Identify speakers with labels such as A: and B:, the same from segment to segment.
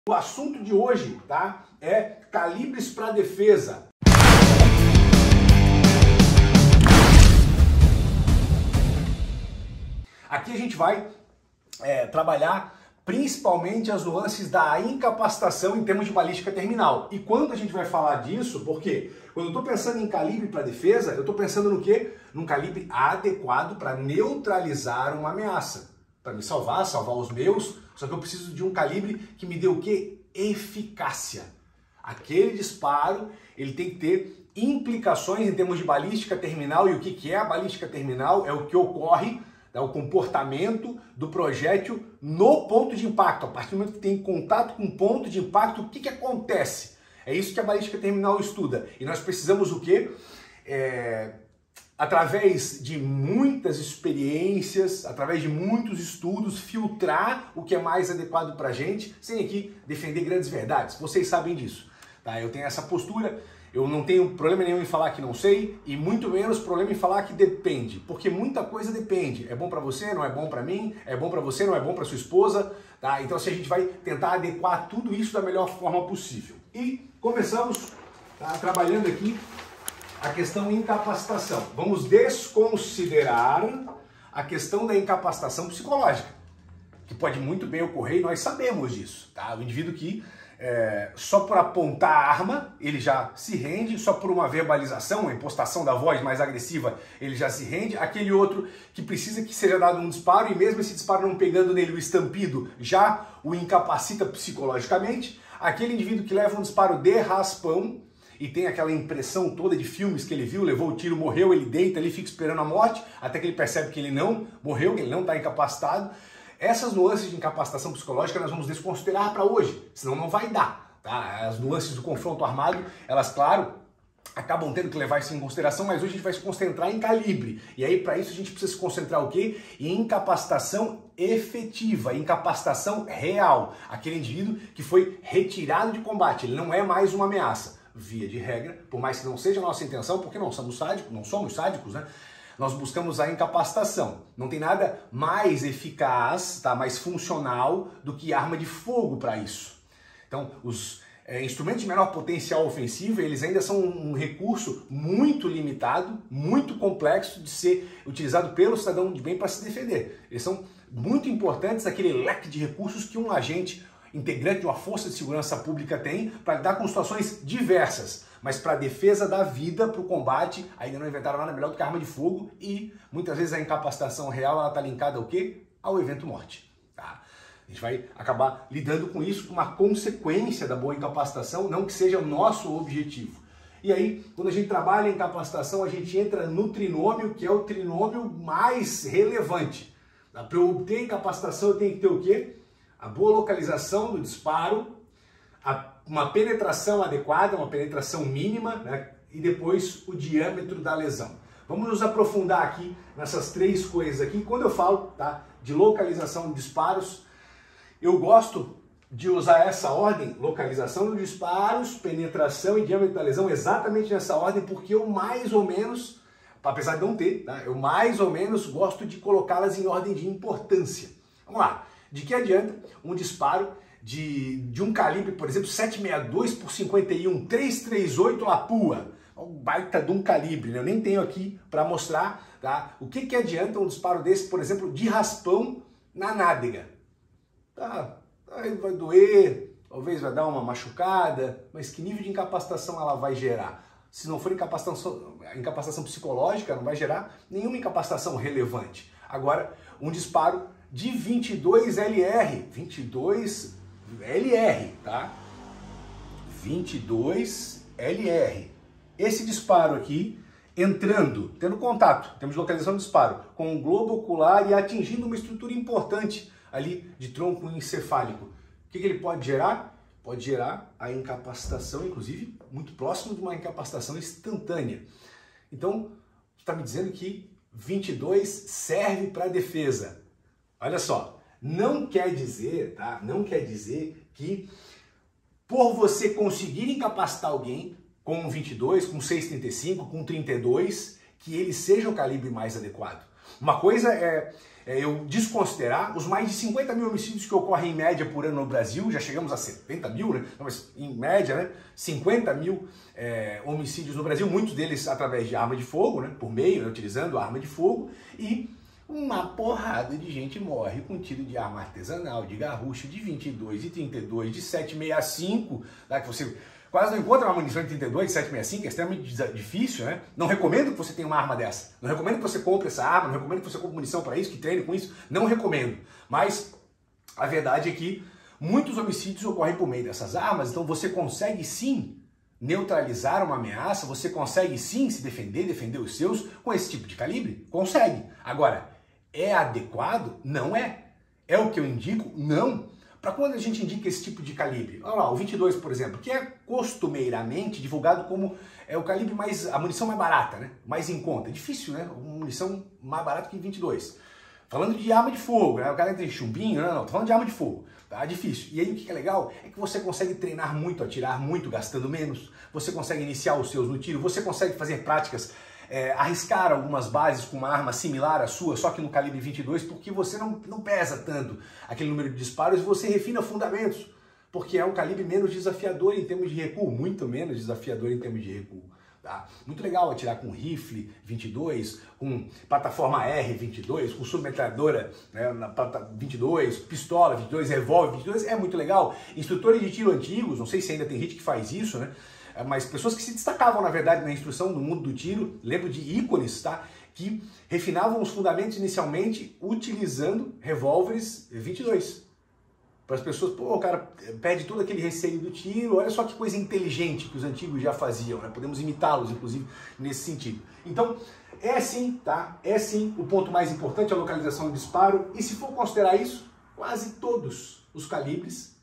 A: O assunto de hoje, tá, é calibres para defesa. Aqui a gente vai trabalhar principalmente as nuances da incapacitação em termos de balística terminal. E quando a gente vai falar disso, porque quando eu estou pensando em calibre para defesa, eu estou pensando no quê? Num calibre adequado para neutralizar uma ameaça. Para me salvar os meus, só que eu preciso de um calibre que me dê o quê? Eficácia. Aquele disparo, ele tem que ter implicações em termos de balística terminal. E o que é a balística terminal? É o que ocorre, o comportamento do projétil no ponto de impacto. A partir do momento que tem contato com o ponto de impacto, o que acontece? É isso que a balística terminal estuda. E nós precisamos o quê? Através de muitas experiências, através de muitos estudos, filtrar o que é mais adequado para a gente, sem aqui defender grandes verdades. Vocês sabem disso. Tá? Eu tenho essa postura, eu não tenho problema nenhum em falar que não sei, e muito menos problema em falar que depende, porque muita coisa depende. É bom para você, não é bom para mim, é bom para você, não é bom para sua esposa. Tá? Então, a gente vai tentar adequar tudo isso da melhor forma possível. E começamos trabalhando aqui a questão incapacitação. Vamos desconsiderar a questão da incapacitação psicológica, que pode muito bem ocorrer e nós sabemos disso. Tá? O indivíduo que só por apontar a arma ele já se rende, só por uma verbalização, uma impostação da voz mais agressiva ele já se rende. Aquele outro que precisa que seja dado um disparo e mesmo esse disparo não pegando nele o estampido já o incapacita psicologicamente. Aquele indivíduo que leva um disparo de raspão e tem aquela impressão toda de filmes que ele viu, levou o tiro, morreu, ele deita ali, fica esperando a morte, até que ele percebe que ele não morreu, que ele não está incapacitado. Essas nuances de incapacitação psicológica nós vamos desconsiderar para hoje, senão não vai dar. Tá? As nuances do confronto armado, elas, claro, acabam tendo que levar isso em consideração, mas hoje a gente vai se concentrar em calibre. E aí, para isso, a gente precisa se concentrar o quê? Em incapacitação efetiva, incapacitação real. Aquele indivíduo que foi retirado de combate, ele não é mais uma ameaça. Via de regra, por mais que não seja a nossa intenção, porque não somos sádicos, né? Nós buscamos a incapacitação. Não tem nada mais eficaz, tá? Mais funcional do que arma de fogo para isso. Então, os instrumentos de menor potencial ofensivo, eles ainda são um recurso muito limitado, muito complexo de ser utilizado pelo cidadão de bem para se defender. Eles são muito importantes naquele leque de recursos que um agente integrante de uma força de segurança pública tem para lidar com situações diversas, mas para a defesa da vida, para o combate, ainda não inventaram nada melhor do que a arma de fogo e muitas vezes a incapacitação real está linkada ao quê? Ao evento morte. Tá? A gente vai acabar lidando com isso, com uma consequência da boa incapacitação, não que seja o nosso objetivo. E aí, quando a gente trabalha em incapacitação, a gente entra no trinômio, que é o trinômio mais relevante. Para eu obter incapacitação, eu tenho que ter o quê? A boa localização do disparo, uma penetração adequada, uma penetração mínima, né? E depois o diâmetro da lesão. Vamos nos aprofundar aqui nessas três coisas aqui. Quando eu falo de localização de disparos, eu gosto de usar essa ordem, localização dos disparos, penetração e diâmetro da lesão, exatamente nessa ordem, porque eu mais ou menos, apesar de não ter, eu mais ou menos gosto de colocá-las em ordem de importância. Vamos lá. De que adianta um disparo de um calibre, por exemplo, 7,62 por 51, 338 Lapua, um baita de um calibre, né? Eu nem tenho aqui para mostrar, tá? O que adianta um disparo desse, por exemplo, de raspão na nádega? Aí vai doer, talvez vai dar uma machucada, mas que nível de incapacitação ela vai gerar? Se não for incapacitação psicológica, não vai gerar nenhuma incapacitação relevante. Agora, um disparo de 22 LR, 22 LR, tá? 22 LR. Esse disparo aqui, entrando, tendo contato, temos localização do disparo, com o globo ocular e atingindo uma estrutura importante ali de tronco encefálico. O que ele pode gerar? Pode gerar a incapacitação, inclusive, muito próximo de uma incapacitação instantânea. Então, está me dizendo que 22 serve para defesa. Olha só, não quer dizer, tá? Não quer dizer que por você conseguir incapacitar alguém com um 22, com 6,35, com 32, que ele seja o calibre mais adequado. Uma coisa é eu desconsiderar os mais de 50 mil homicídios que ocorrem em média por ano no Brasil, já chegamos a 70 mil, né? Mas em média, né? 50 mil homicídios no Brasil, muitos deles através de arma de fogo, né? Por meio, né? Utilizando arma de fogo, e uma porrada de gente morre com tiro de arma artesanal, de garrucha, de 22, de 32, de 7,65, tá? Que você quase não encontra uma munição de 32, de 7,65, é extremamente difícil, né? Não recomendo que você tenha uma arma dessa. Não recomendo que você compre essa arma, não recomendo que você compre munição para isso, que treine com isso. Não recomendo. Mas a verdade é que muitos homicídios ocorrem por meio dessas armas, então você consegue sim neutralizar uma ameaça, você consegue sim se defender, defender os seus com esse tipo de calibre? Consegue. Agora, é adequado? Não é. É o que eu indico? Não. Para quando a gente indica esse tipo de calibre? Olha lá, o 22, por exemplo, que é costumeiramente divulgado como o calibre a munição mais barata, né? Mais em conta. É difícil, né? Uma munição mais barata que 22. Falando de arma de fogo, né? O cara tem chumbinho, não, tô falando de arma de fogo. Tá difícil. E aí o que é legal é que você consegue treinar muito, atirar muito, gastando menos. Você consegue iniciar os seus no tiro, você consegue fazer práticas, arriscar algumas bases com uma arma similar à sua, só que no calibre 22, porque você não pesa tanto aquele número de disparos e você refina fundamentos, porque é um calibre menos desafiador em termos de recuo, muito menos desafiador em termos de recuo. Tá? Muito legal atirar com rifle 22, com plataforma R22, com submetralhadora, né, na 22, pistola 22, revólver 22, é muito legal. Instrutores de tiro antigos, não sei se ainda tem gente que faz isso, né? Mas pessoas que se destacavam, na verdade, na instrução do mundo do tiro, lembro de ícones, tá? Que refinavam os fundamentos inicialmente utilizando revólveres 22. Para as pessoas, pô, o cara perde todo aquele receio do tiro, olha só que coisa inteligente que os antigos já faziam, né? Podemos imitá-los, inclusive, nesse sentido. Então, é sim, tá? É sim o ponto mais importante, a localização do disparo, e se for considerar isso, quase todos os calibres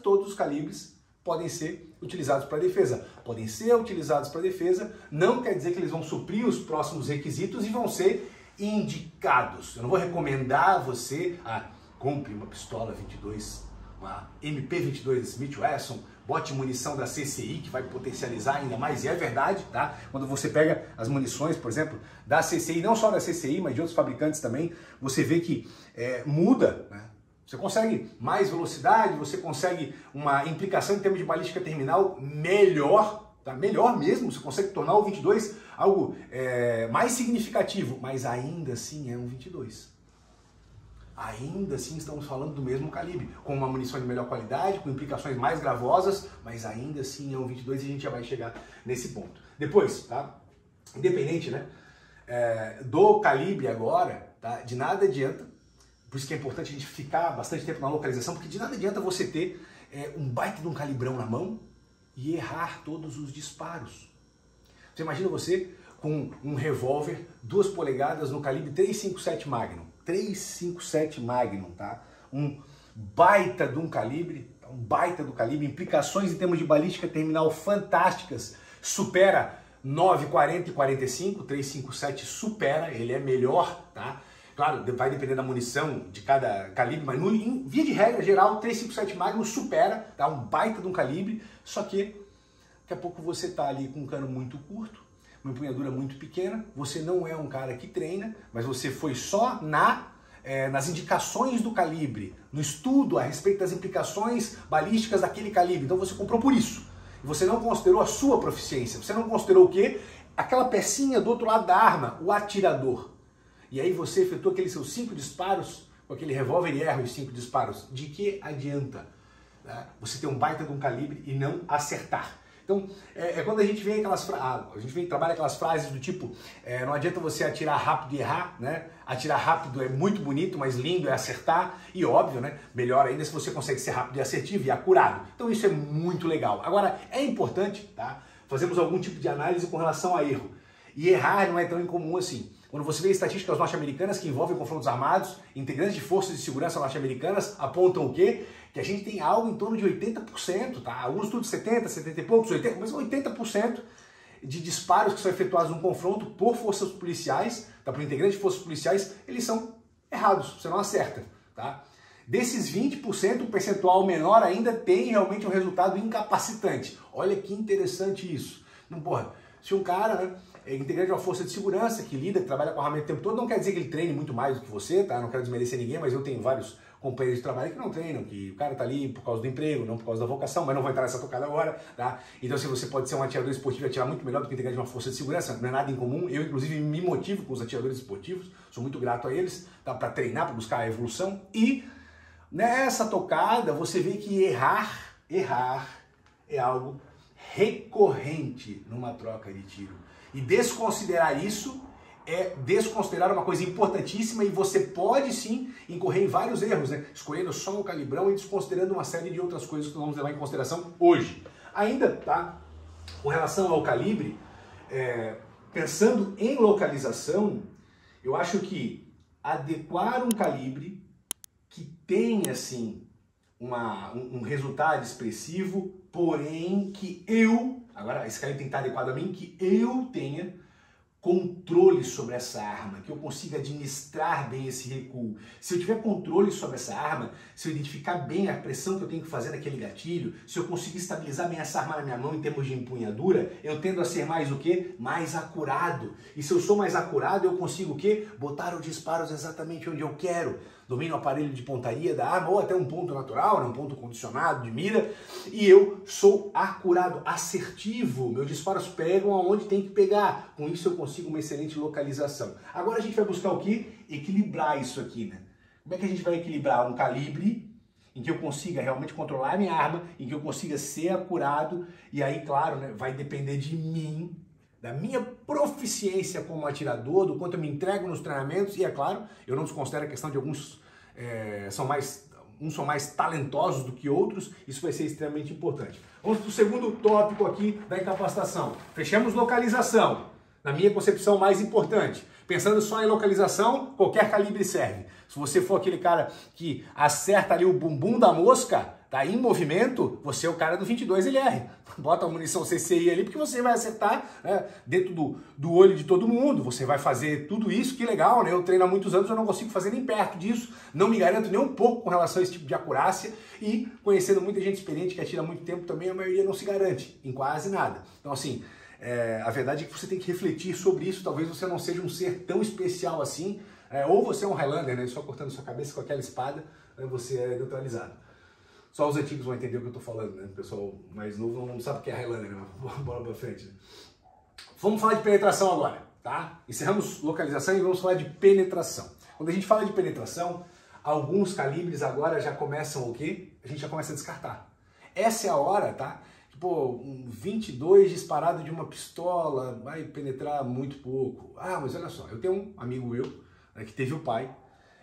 A: podem ser utilizados para defesa. Podem ser utilizados para defesa, não quer dizer que eles vão suprir os próximos requisitos e vão ser indicados. Eu não vou recomendar você compre uma pistola 22, uma MP22 Smith Wesson, bote munição da CCI que vai potencializar ainda mais, e é verdade, tá? Quando você pega as munições, por exemplo, da CCI, não só da CCI, mas de outros fabricantes também, você vê que muda, né? Você consegue mais velocidade, você consegue uma implicação em termos de balística terminal melhor, tá? Melhor mesmo, você consegue tornar o 22 algo mais significativo, mas ainda assim é um 22. Ainda assim estamos falando do mesmo calibre, com uma munição de melhor qualidade, com implicações mais gravosas, mas ainda assim é um 22 e a gente já vai chegar nesse ponto. Depois, tá? Independente, né, do calibre agora, tá? De nada adianta. Por isso que é importante a gente ficar bastante tempo na localização, porque de nada adianta você ter um baita de um calibrão na mão e errar todos os disparos. Você imagina você com um revólver 2 polegadas no calibre 357 Magnum. 357 Magnum, tá? Um baita de um calibre, implicações em termos de balística terminal fantásticas, supera 9,40 e 45, 357 supera, ele é melhor, tá? Claro, vai depender da munição de cada calibre, mas em via de regra geral, 357 Magnum supera, tá? Um baita de um calibre, só que daqui a pouco você tá ali com um cano muito curto, uma empunhadura muito pequena, você não é um cara que treina, mas você foi só nas indicações do calibre, no estudo a respeito das implicações balísticas daquele calibre, então você comprou por isso. Você não considerou a sua proficiência, você não considerou o quê? Aquela pecinha do outro lado da arma, o atirador. E aí você efetuou aqueles seus 5 disparos com aquele revólver e erra os 5 disparos. De que adianta, né, você ter um baita de um calibre e não acertar? Então, quando a gente vê aquelas trabalha aquelas frases do tipo, não adianta você atirar rápido e errar, né? Atirar rápido é muito bonito, mas lindo é acertar, e óbvio, né? Melhor ainda se você consegue ser rápido e assertivo e acurado. Então isso é muito legal. Agora, é importante, tá? Fazermos algum tipo de análise com relação a erro. E errar não é tão incomum assim. Quando você vê estatísticas norte-americanas que envolvem confrontos armados, integrantes de forças de segurança norte-americanas apontam o quê? Que a gente tem algo em torno de 80%, tá? Alguns estudos 70, 70 e poucos, 80, mas 80% de disparos que são efetuados num confronto por forças policiais, tá? Por integrantes de forças policiais, eles são errados, você não acerta, tá? Desses 20%, um percentual menor ainda tem realmente um resultado incapacitante. Olha que interessante isso. Não, porra, se um cara, né, integrante de uma força de segurança que lida, que trabalha com armamento o tempo todo. Não quer dizer que ele treine muito mais do que você, tá? Não quero desmerecer ninguém, mas eu tenho vários companheiros de trabalho que não treinam, que o cara tá ali por causa do emprego, não por causa da vocação, mas não vou entrar nessa tocada agora, tá? Então, se você pode ser um atirador esportivo e atirar muito melhor do que integrante de uma força de segurança, não é nada incomum. Eu, inclusive, me motivo com os atiradores esportivos, sou muito grato a eles, tá? Para treinar, para buscar a evolução. E nessa tocada, você vê que errar é algo recorrente numa troca de tiro. E desconsiderar isso é desconsiderar uma coisa importantíssima, e você pode sim incorrer em vários erros, né? Escolhendo só um calibrão e desconsiderando uma série de outras coisas que nós vamos levar em consideração hoje. Ainda, tá? Com relação ao calibre, pensando em localização, eu acho que adequar um calibre que tenha, assim, um resultado expressivo, porém que agora esse calibre tem que estar adequado a mim, que eu tenha controle sobre essa arma, que eu consiga administrar bem esse recuo. Se eu tiver controle sobre essa arma, se eu identificar bem a pressão que eu tenho que fazer naquele gatilho, se eu conseguir estabilizar bem essa arma na minha mão em termos de empunhadura, eu tendo a ser mais o quê? Mais acurado. E se eu sou mais acurado, eu consigo o quê? Botar os disparos exatamente onde eu quero. Domino o aparelho de pontaria da arma, ou até um ponto natural, um ponto condicionado de mira, e eu sou acurado, assertivo. Meus disparos pegam aonde tem que pegar. Com isso eu consigo uma excelente localização. Agora a gente vai buscar o quê? Equilibrar isso aqui, né? Como é que a gente vai equilibrar um calibre em que eu consiga realmente controlar a minha arma, em que eu consiga ser acurado, e aí, claro, né, vai depender de mim, da minha proficiência como atirador, do quanto eu me entrego nos treinamentos, e é claro, eu não desconsidero a questão de alguns uns são mais talentosos do que outros, isso vai ser extremamente importante. Vamos para o segundo tópico aqui da incapacitação. Fechamos localização, na minha concepção mais importante. Pensando só em localização, qualquer calibre serve. Se você for aquele cara que acerta ali o bumbum da mosca, tá em movimento, você é o cara do 22 LR. Bota a munição CCI ali, porque você vai acertar, né, dentro do olho de todo mundo. Você vai fazer tudo isso, que legal, né? Eu treino há muitos anos, eu não consigo fazer nem perto disso. Não me garanto nem um pouco com relação a esse tipo de acurácia. E conhecendo muita gente experiente que atira há muito tempo também, a maioria não se garante em quase nada. Então, assim, a verdade é que você tem que refletir sobre isso. Talvez você não seja um ser tão especial assim, ou você é um Highlander, né? Só cortando sua cabeça com aquela espada, né, você é neutralizado. Só os antigos vão entender o que eu tô falando, né? O pessoal mais novo não sabe o que é Highlander, né? Bola pra frente. Né? Vamos falar de penetração agora, tá? Encerramos localização e vamos falar de penetração. Quando a gente fala de penetração, alguns calibres agora já começam o quê? A gente já começa a descartar. Essa é a hora, tá? Tipo, um 22 disparado de uma pistola vai penetrar muito pouco. Ah, mas olha só, eu tenho um amigo meu, né, que teve o pai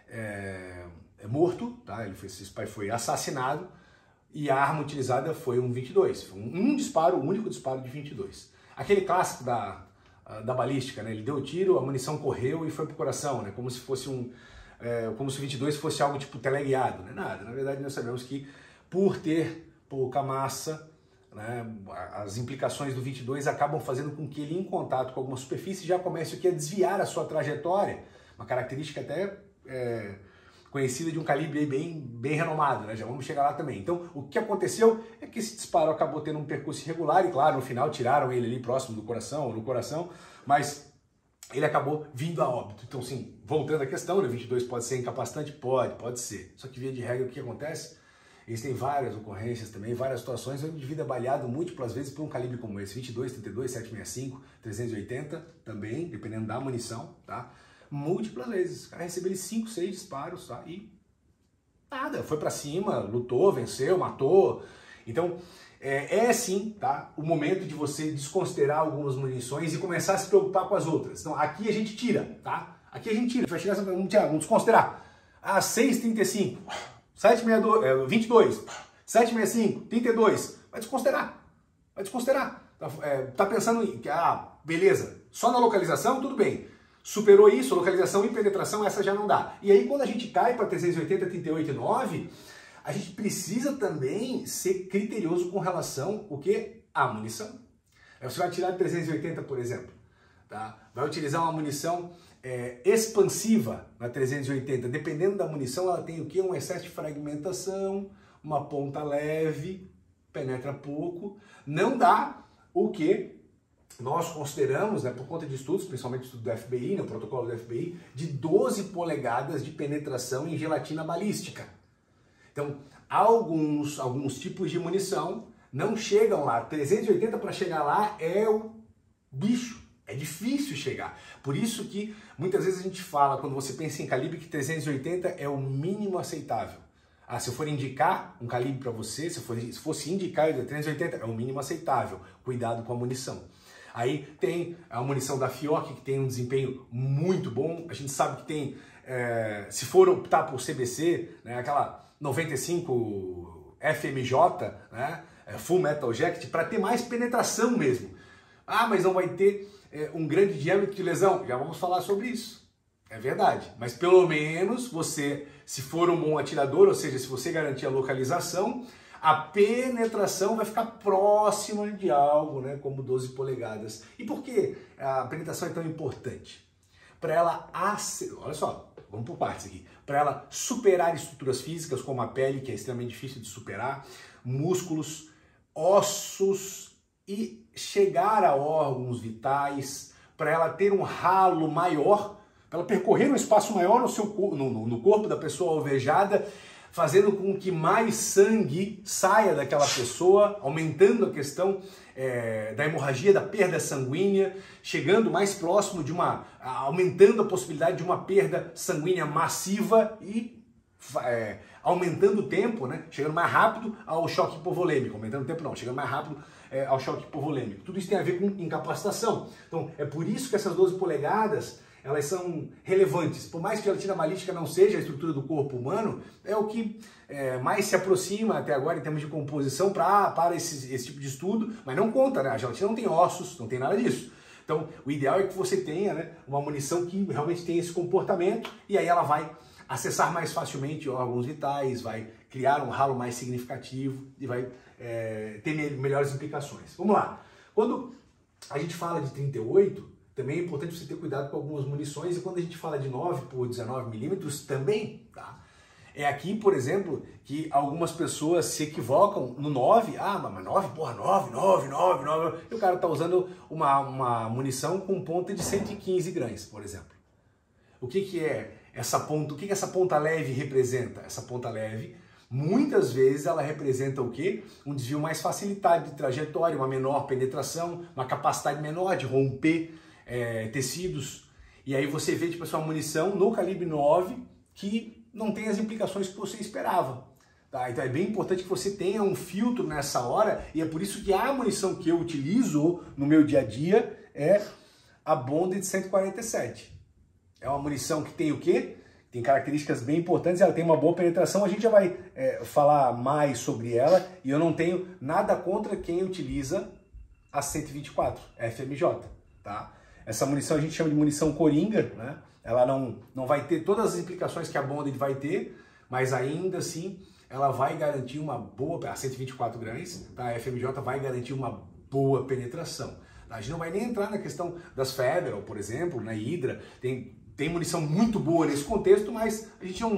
A: morto, tá? Esse pai foi assassinado e a arma utilizada foi um 22. Foi um disparo, o único disparo de 22. Aquele clássico da balística, né? Ele deu o tiro, a munição correu e foi pro coração, né? Como se fosse como se o 22 fosse algo tipo teleguiado, né? Nada. Na verdade, nós sabemos que por ter pouca massa, né, as implicações do 22 acabam fazendo com que ele, em contato com alguma superfície, já comece aqui a desviar a sua trajetória. Uma característica até conhecida de um calibre bem renomado, né? Já vamos chegar lá também. Então, o que aconteceu é que esse disparo acabou tendo um percurso irregular e, claro, no final tiraram ele ali próximo do coração, ou no coração, mas ele acabou vindo a óbito. Então, sim, voltando à questão, né, 22 pode ser incapacitante? Pode ser. Só que, via de regra, o que acontece? Existem várias ocorrências também, várias situações onde o indivíduo é baleado múltiplas vezes por um calibre como esse, 22, 32, 765, 380, também, dependendo da munição, tá? Múltiplas vezes. O cara recebeu 5, 6 disparos, tá? E nada, foi pra cima, lutou, venceu, matou. Então, sim, tá? O momento de você desconsiderar algumas munições e começar a se preocupar com as outras. Então, aqui a gente tira, tá? Aqui a gente tira. Vai chegar, vamos desconsiderar. 6,35, 7,62, 22, 7,65, 32. Vai desconsiderar. Vai desconsiderar. Tá pensando em que, beleza, só na localização, tudo bem. Superou isso, localização e penetração, essa já não dá. E aí, quando a gente cai para 380, 38 e 9, a gente precisa também ser criterioso com relação ao que? À munição. Você vai tirar de 380, por exemplo. Tá? Vai utilizar uma munição expansiva na 380. Dependendo da munição, ela tem o quê? Um excesso de fragmentação, uma ponta leve, penetra pouco. Não dá o quê? nós consideramos, né, por conta de estudos, principalmente estudo do FBI, no protocolo do FBI, de 12 polegadas de penetração em gelatina balística. Então, alguns tipos de munição não chegam lá. 380 para chegar lá é o bicho, é difícil chegar. Por isso que muitas vezes a gente fala, quando você pensa em calibre, que 380 é o mínimo aceitável. Ah, se eu for indicar um calibre para você, se fosse indicar o 380, é o mínimo aceitável. Cuidado com a munição. Aí tem a munição da Fiocchi, que tem um desempenho muito bom. A gente sabe que tem, se for optar por CBC, né, aquela 95 FMJ, né, Full Metal Jacket, para ter mais penetração mesmo. Ah, mas não vai ter um grande diâmetro de lesão. Já vamos falar sobre isso. É verdade. Mas pelo menos você, se for um bom atirador, ou seja, se você garantir a localização, a penetração vai ficar próxima de algo, né, como 12 polegadas. E por que a penetração é tão importante? Para ela, olha só, vamos por partes aqui. Para ela superar estruturas físicas como a pele, que é extremamente difícil de superar, músculos, ossos e chegar a órgãos vitais, para ela ter um ralo maior, para ela percorrer um espaço maior no corpo da pessoa alvejada, fazendo com que mais sangue saia daquela pessoa, aumentando a questão da hemorragia, da perda sanguínea, chegando mais próximo de aumentando a possibilidade de uma perda sanguínea massiva e aumentando o tempo, né? Chegando mais rápido ao choque hipovolêmico, aumentando o tempo não, chegando mais rápido ao choque hipovolêmico. Tudo isso tem a ver com incapacitação. Então, é por isso que essas 12 polegadas elas são relevantes. Por mais que a gelatina balística não seja a estrutura do corpo humano, é o que mais se aproxima até agora em termos de composição para esse tipo de estudo, mas não conta, né? A gelatina não tem ossos, não tem nada disso. Então, o ideal é que você tenha, né, uma munição que realmente tenha esse comportamento e aí ela vai acessar mais facilmente órgãos vitais, vai criar um ralo mais significativo e vai ter melhores implicações. Vamos lá. Quando a gente fala de 38, também é importante você ter cuidado com algumas munições, e quando a gente fala de 9 por 19 milímetros também, tá? É aqui, por exemplo, que algumas pessoas se equivocam no 9, mas 9, porra, 9, e o cara tá usando uma munição com ponta de 115 gramas, por exemplo. O que é essa ponta? O que essa ponta leve representa? Essa ponta leve, muitas vezes ela representa o quê? Um desvio mais facilitado de trajetória, uma menor penetração, uma capacidade menor de romper tecidos, e aí você vê tipo uma munição no calibre 9 que não tem as implicações que você esperava. Tá? Então é bem importante que você tenha um filtro nessa hora, e é por isso que a munição que eu utilizo no meu dia a dia é a Bonded 147. É uma munição que tem o quê? Tem características bem importantes, ela tem uma boa penetração, a gente já vai falar mais sobre ela, e eu não tenho nada contra quem utiliza a 124 FMJ, tá? Essa munição a gente chama de munição coringa, né? Ela não vai ter todas as implicações que a Bonded vai ter, mas ainda assim ela vai garantir uma boa, a 124 gramas, tá? A FMJ vai garantir uma boa penetração. A gente não vai nem entrar na questão das Federal, por exemplo, na Hydra, tem munição muito boa nesse contexto, mas a gente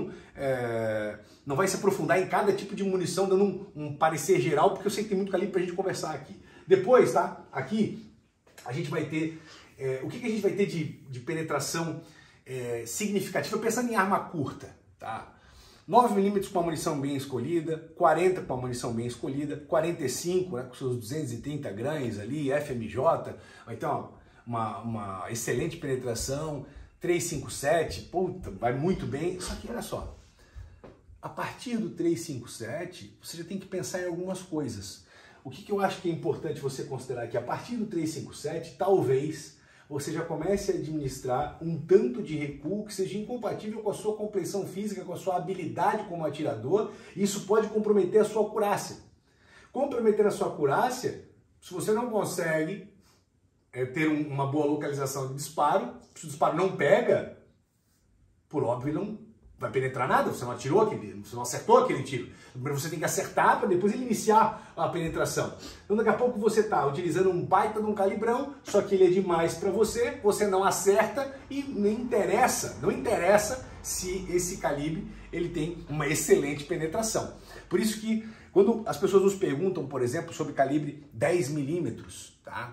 A: não vai se aprofundar em cada tipo de munição, dando um parecer geral, porque eu sei que tem muito calibre pra gente conversar aqui. Depois, tá? Aqui a gente vai ter o que a gente vai ter de penetração significativa, pensando em arma curta, tá? 9mm com uma munição bem escolhida, 40 com uma munição bem escolhida, 45, né, com seus 230 gramas ali, FMJ, vai ter uma excelente penetração, 357, puta, vai muito bem. Só que olha só, a partir do 357, você já tem que pensar em algumas coisas. O que eu acho que é importante você considerar aqui? A partir do 357, talvez você já comece a administrar um tanto de recuo que seja incompatível com a sua complexão física, com a sua habilidade como atirador, e isso pode comprometer a sua acurácia. Comprometer a sua acurácia, se você não consegue ter uma boa localização de disparo, se o disparo não pega, por óbvio não vai penetrar nada, você não atirou você não acertou aquele tiro. Primeiro você tem que acertar para depois ele iniciar a penetração. Então daqui a pouco você está utilizando um baita de um calibrão, só que ele é demais para você não acerta e não interessa se esse calibre ele tem uma excelente penetração. Por isso que quando as pessoas nos perguntam, por exemplo, sobre calibre 10mm, tá?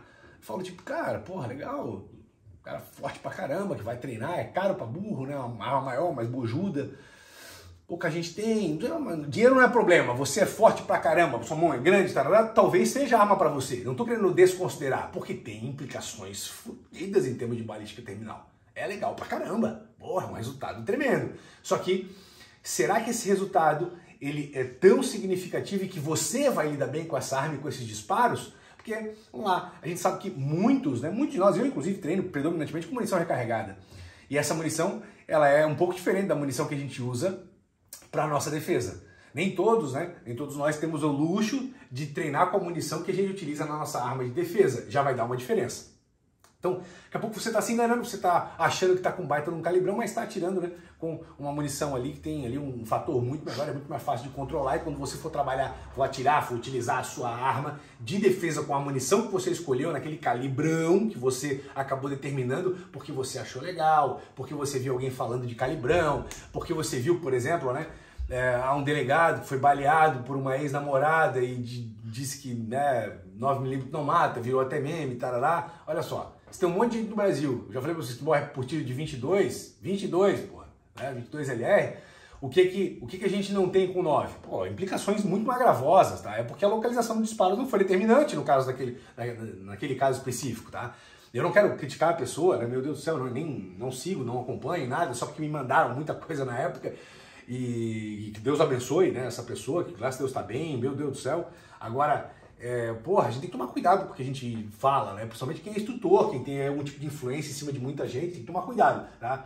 A: falo tipo, cara, porra, legal, cara forte pra caramba, que vai treinar, é caro pra burro, né? Uma arma maior, mais bojuda. Pouca gente tem, dinheiro não é problema, você é forte pra caramba, sua mão é grande, talvez seja arma pra você. Não tô querendo desconsiderar, porque tem implicações fodidas em termos de balística terminal. É legal pra caramba, porra, um resultado tremendo. Só que, será que esse resultado ele é tão significativo e que você vai lidar bem com essa arma e com esses disparos? Porque, vamos lá, a gente sabe que muitos de nós, eu inclusive treino predominantemente com munição recarregada. E essa munição, ela é um pouco diferente da munição que a gente usa para a nossa defesa. Nem todos, né? Nem todos nós temos o luxo de treinar com a munição que a gente utiliza na nossa arma de defesa. Já vai dar uma diferença. Então, daqui a pouco você está se enganando, você está achando que está com baita num calibrão, mas está atirando, né, com uma munição ali que tem ali um fator muito melhor, é muito mais fácil de controlar, e quando você for trabalhar, for atirar, for utilizar a sua arma de defesa com a munição que você escolheu, naquele calibrão que você acabou determinando, porque você achou legal, porque você viu alguém falando de calibrão, porque você viu, por exemplo, né, há um delegado que foi baleado por uma ex-namorada e disse que, né, 9mm não mata, virou até meme, tarará. Olha só, você tem um monte de gente no Brasil, eu já falei pra vocês que morre por tiro de 22, porra, né, 22 LR, o que a gente não tem com 9? Pô, implicações muito mais gravosas, tá? É porque a localização do disparo não foi determinante no caso naquele caso específico, tá? Eu não quero criticar a pessoa, né, meu Deus do céu, não sigo, não acompanho nada, só porque me mandaram muita coisa na época. E que Deus abençoe, né, essa pessoa, que graças a Deus está bem, meu Deus do céu. Agora, porra, a gente tem que tomar cuidado com o que a gente fala, né? Principalmente quem é instrutor, quem tem algum tipo de influência em cima de muita gente, tem que tomar cuidado, tá?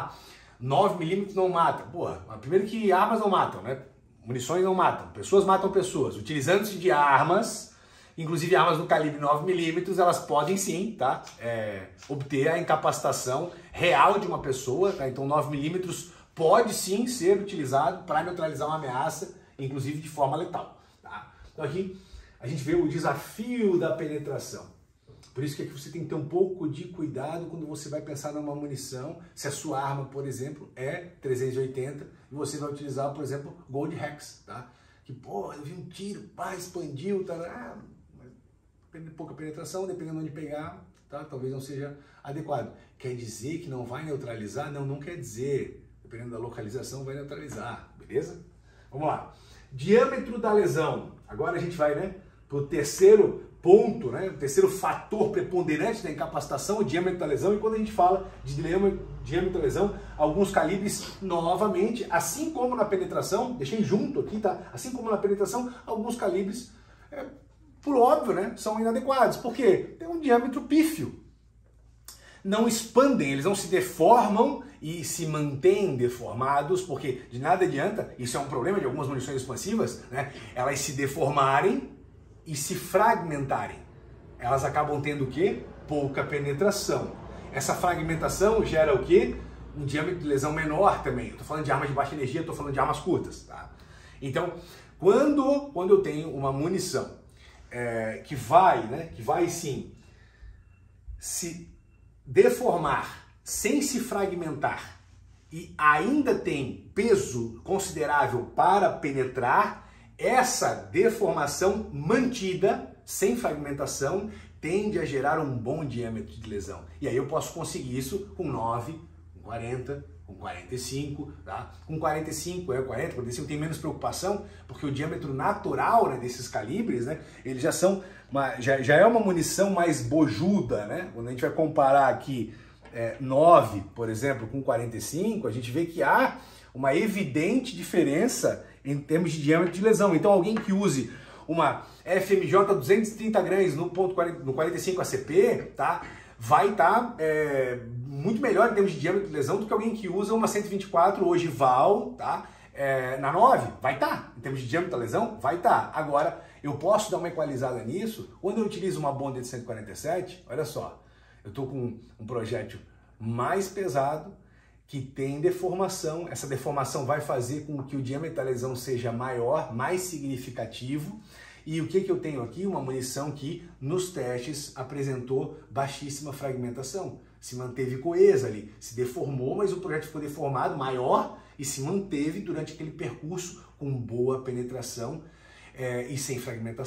A: 9mm não mata. Porra, primeiro que armas não matam, né? Munições não matam, pessoas matam pessoas. Utilizando-se de armas, inclusive armas no calibre 9mm, elas podem sim, tá? Obter a incapacitação real de uma pessoa, tá? Então 9mm pode sim ser utilizado para neutralizar uma ameaça, inclusive de forma letal. Tá? Então aqui a gente vê o desafio da penetração. Por isso que aqui você tem que ter um pouco de cuidado quando você vai pensar numa munição, se a sua arma, por exemplo, é 380 e você vai utilizar, por exemplo, Gold Hex. Tá? Que, pô, eu vi um tiro, pá, expandiu, tá? Pouca penetração, dependendo de onde pegar, tá? Talvez não seja adequado. Quer dizer que não vai neutralizar? Não, não quer dizer. Dependendo da localização, vai neutralizar, beleza? Vamos lá. Diâmetro da lesão. Agora a gente vai, né, para o terceiro ponto, né, o terceiro fator preponderante da incapacitação, o diâmetro da lesão. E quando a gente fala de diâmetro da lesão, alguns calibres, novamente, assim como na penetração, deixei junto aqui, tá? Assim como na penetração, alguns calibres, por óbvio, né, são inadequados. Por quê? Tem um diâmetro pífio. Não expandem, eles não se deformam e se mantêm deformados, porque de nada adianta, isso é um problema de algumas munições expansivas, né? Elas se deformarem e se fragmentarem. Elas acabam tendo o quê? Pouca penetração. Essa fragmentação gera o quê? Um diâmetro de lesão menor também. Eu tô falando de armas de baixa energia, tô falando de armas curtas, tá? Então, quando eu tenho uma munição que vai sim se deformar sem se fragmentar e ainda tem peso considerável para penetrar, essa deformação mantida, sem fragmentação, tende a gerar um bom diâmetro de lesão. E aí eu posso conseguir isso com 9, com 40, com 45, tá? Com 45, 40, 45 tem menos preocupação, porque o diâmetro natural, né, desses calibres, né, eles já são já é uma munição mais bojuda, né? Quando a gente vai comparar aqui 9, por exemplo, com 45, a gente vê que há uma evidente diferença em termos de diâmetro de lesão. Então alguém que use uma FMJ 230 gramas no 45 ACP, tá? Vai estar muito melhor em termos de diâmetro de lesão do que alguém que usa uma 124 ogival, tá? Na 9, vai estar. Em termos de diâmetro da lesão, vai estar. Agora, eu posso dar uma equalizada nisso quando eu utilizo uma Bonded 147. Olha só, eu estou com um projétil mais pesado que tem deformação. Essa deformação vai fazer com que o diâmetro da lesão seja maior, mais significativo. E o que eu tenho aqui? Uma munição que nos testes apresentou baixíssima fragmentação. Se manteve coesa ali, se deformou, mas o projétil ficou deformado, maior, e se manteve durante aquele percurso com boa penetração e sem fragmentação.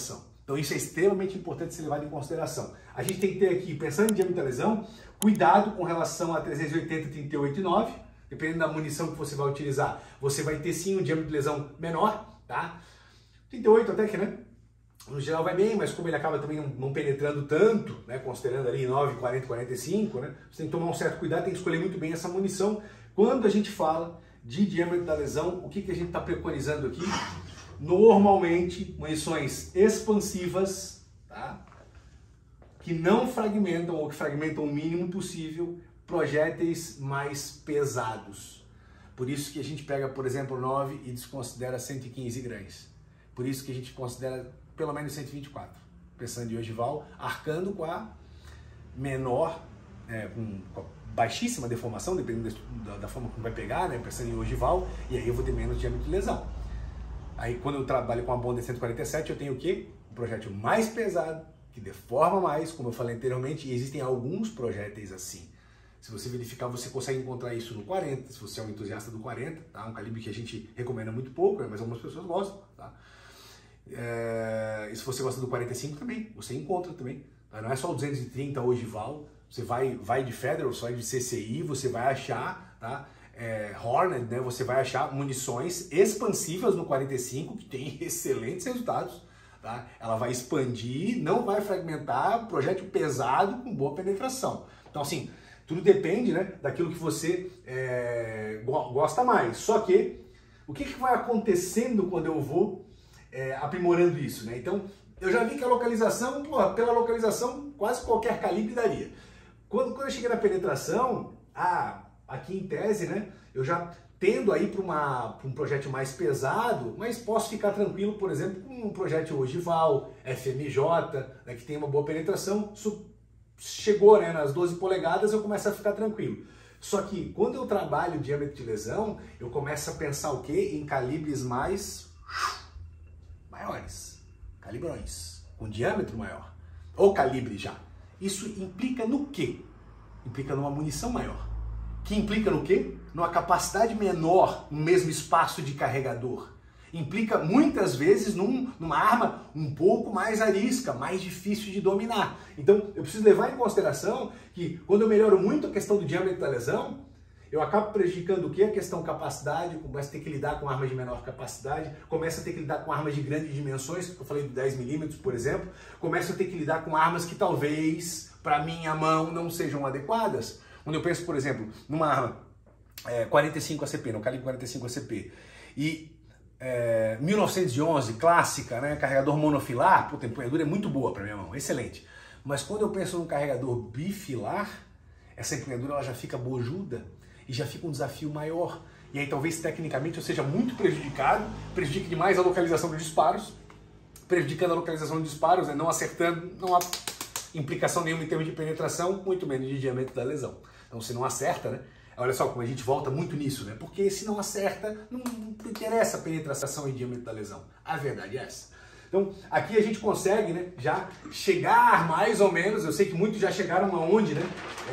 A: Então isso é extremamente importante ser levado em consideração. A gente tem que ter aqui, pensando em diâmetro da lesão, cuidado com relação a 380, 38 e 9. Dependendo da munição que você vai utilizar, você vai ter sim um diâmetro de lesão menor, tá? 38 até que, né? No geral vai bem, mas como ele acaba também não penetrando tanto, né? Considerando ali 9, 40, 45, né? Você tem que tomar um certo cuidado, tem que escolher muito bem essa munição. Quando a gente fala de diâmetro da lesão, o que a gente está preconizando aqui? Normalmente, munições expansivas, tá? Que não fragmentam ou que fragmentam o mínimo possível projéteis mais pesados. Por isso que a gente pega, por exemplo, 9 e desconsidera 115 gramas. Por isso que a gente considera pelo menos 124. Pensando em ogival, arcando com a menor, com a baixíssima deformação, dependendo da forma como vai pegar, né? Pensando em ogival, e aí eu vou ter menos diâmetro de lesão. Aí quando eu trabalho com a Bonder 147, eu tenho o quê? Um projétil mais pesado, que deforma mais, como eu falei anteriormente, e existem alguns projéteis assim. Se você verificar, você consegue encontrar isso no 40, se você é um entusiasta do 40, tá? Um calibre que a gente recomenda muito pouco, mas algumas pessoas gostam, tá? E se você gosta do 45 também, você encontra também. Tá? Não é só o 230 ogival, você vai de Federal, só de CCI, você vai achar, tá? Hornet, né? Você vai achar munições expansivas no 45 que tem excelentes resultados. Tá? Ela vai expandir, não vai fragmentar, projétil pesado com boa penetração. Então assim, tudo depende, né, daquilo que você gosta mais. Só que, o que vai acontecendo quando eu vou aprimorando isso, né? Então, eu já vi que a localização, pela localização, quase qualquer calibre daria. Quando eu cheguei na penetração, aqui em tese, né, eu já tendo aí para um projétil mais pesado, mas posso ficar tranquilo, por exemplo, com um projétil ogival, FMJ, né, que tem uma boa penetração. Chegou, né, nas 12 polegadas, eu começo a ficar tranquilo. Só que quando eu trabalho diâmetro de lesão, eu começo a pensar o quê? Em calibres maiores, calibrões, com diâmetro maior, ou calibre já. Isso implica no quê? Implica numa munição maior. Que implica no quê? Numa capacidade menor no mesmo espaço de carregador. Implica muitas vezes numa arma um pouco mais arisca, mais difícil de dominar. Então eu preciso levar em consideração que quando eu melhoro muito a questão do diâmetro da lesão, eu acabo prejudicando o quê? A questão capacidade, começo a ter que lidar com armas de menor capacidade, começo a ter que lidar com armas de grandes dimensões, eu falei do 10mm, por exemplo, começo a ter que lidar com armas que talvez para minha mão não sejam adequadas. Quando eu penso, por exemplo, numa arma 45 ACP, no calibre 45 ACP, e 1911, clássica, né, carregador monofilar, a empunhadura é muito boa para minha mão, excelente. Mas quando eu penso num carregador bifilar, essa empunhadura ela já fica bojuda e já fica um desafio maior. E aí talvez tecnicamente eu seja muito prejudicado, prejudique demais a localização dos disparos, prejudicando a localização dos disparos, né, não acertando, não há implicação nenhuma em termos de penetração, muito menos de diâmetro da lesão. Então se não acerta, né? Olha só como a gente volta muito nisso, né? Porque se não acerta, não interessa a penetração e diâmetro da lesão. A verdade é essa. Então, aqui a gente consegue, né, já chegar mais ou menos, eu sei que muitos já chegaram aonde, né?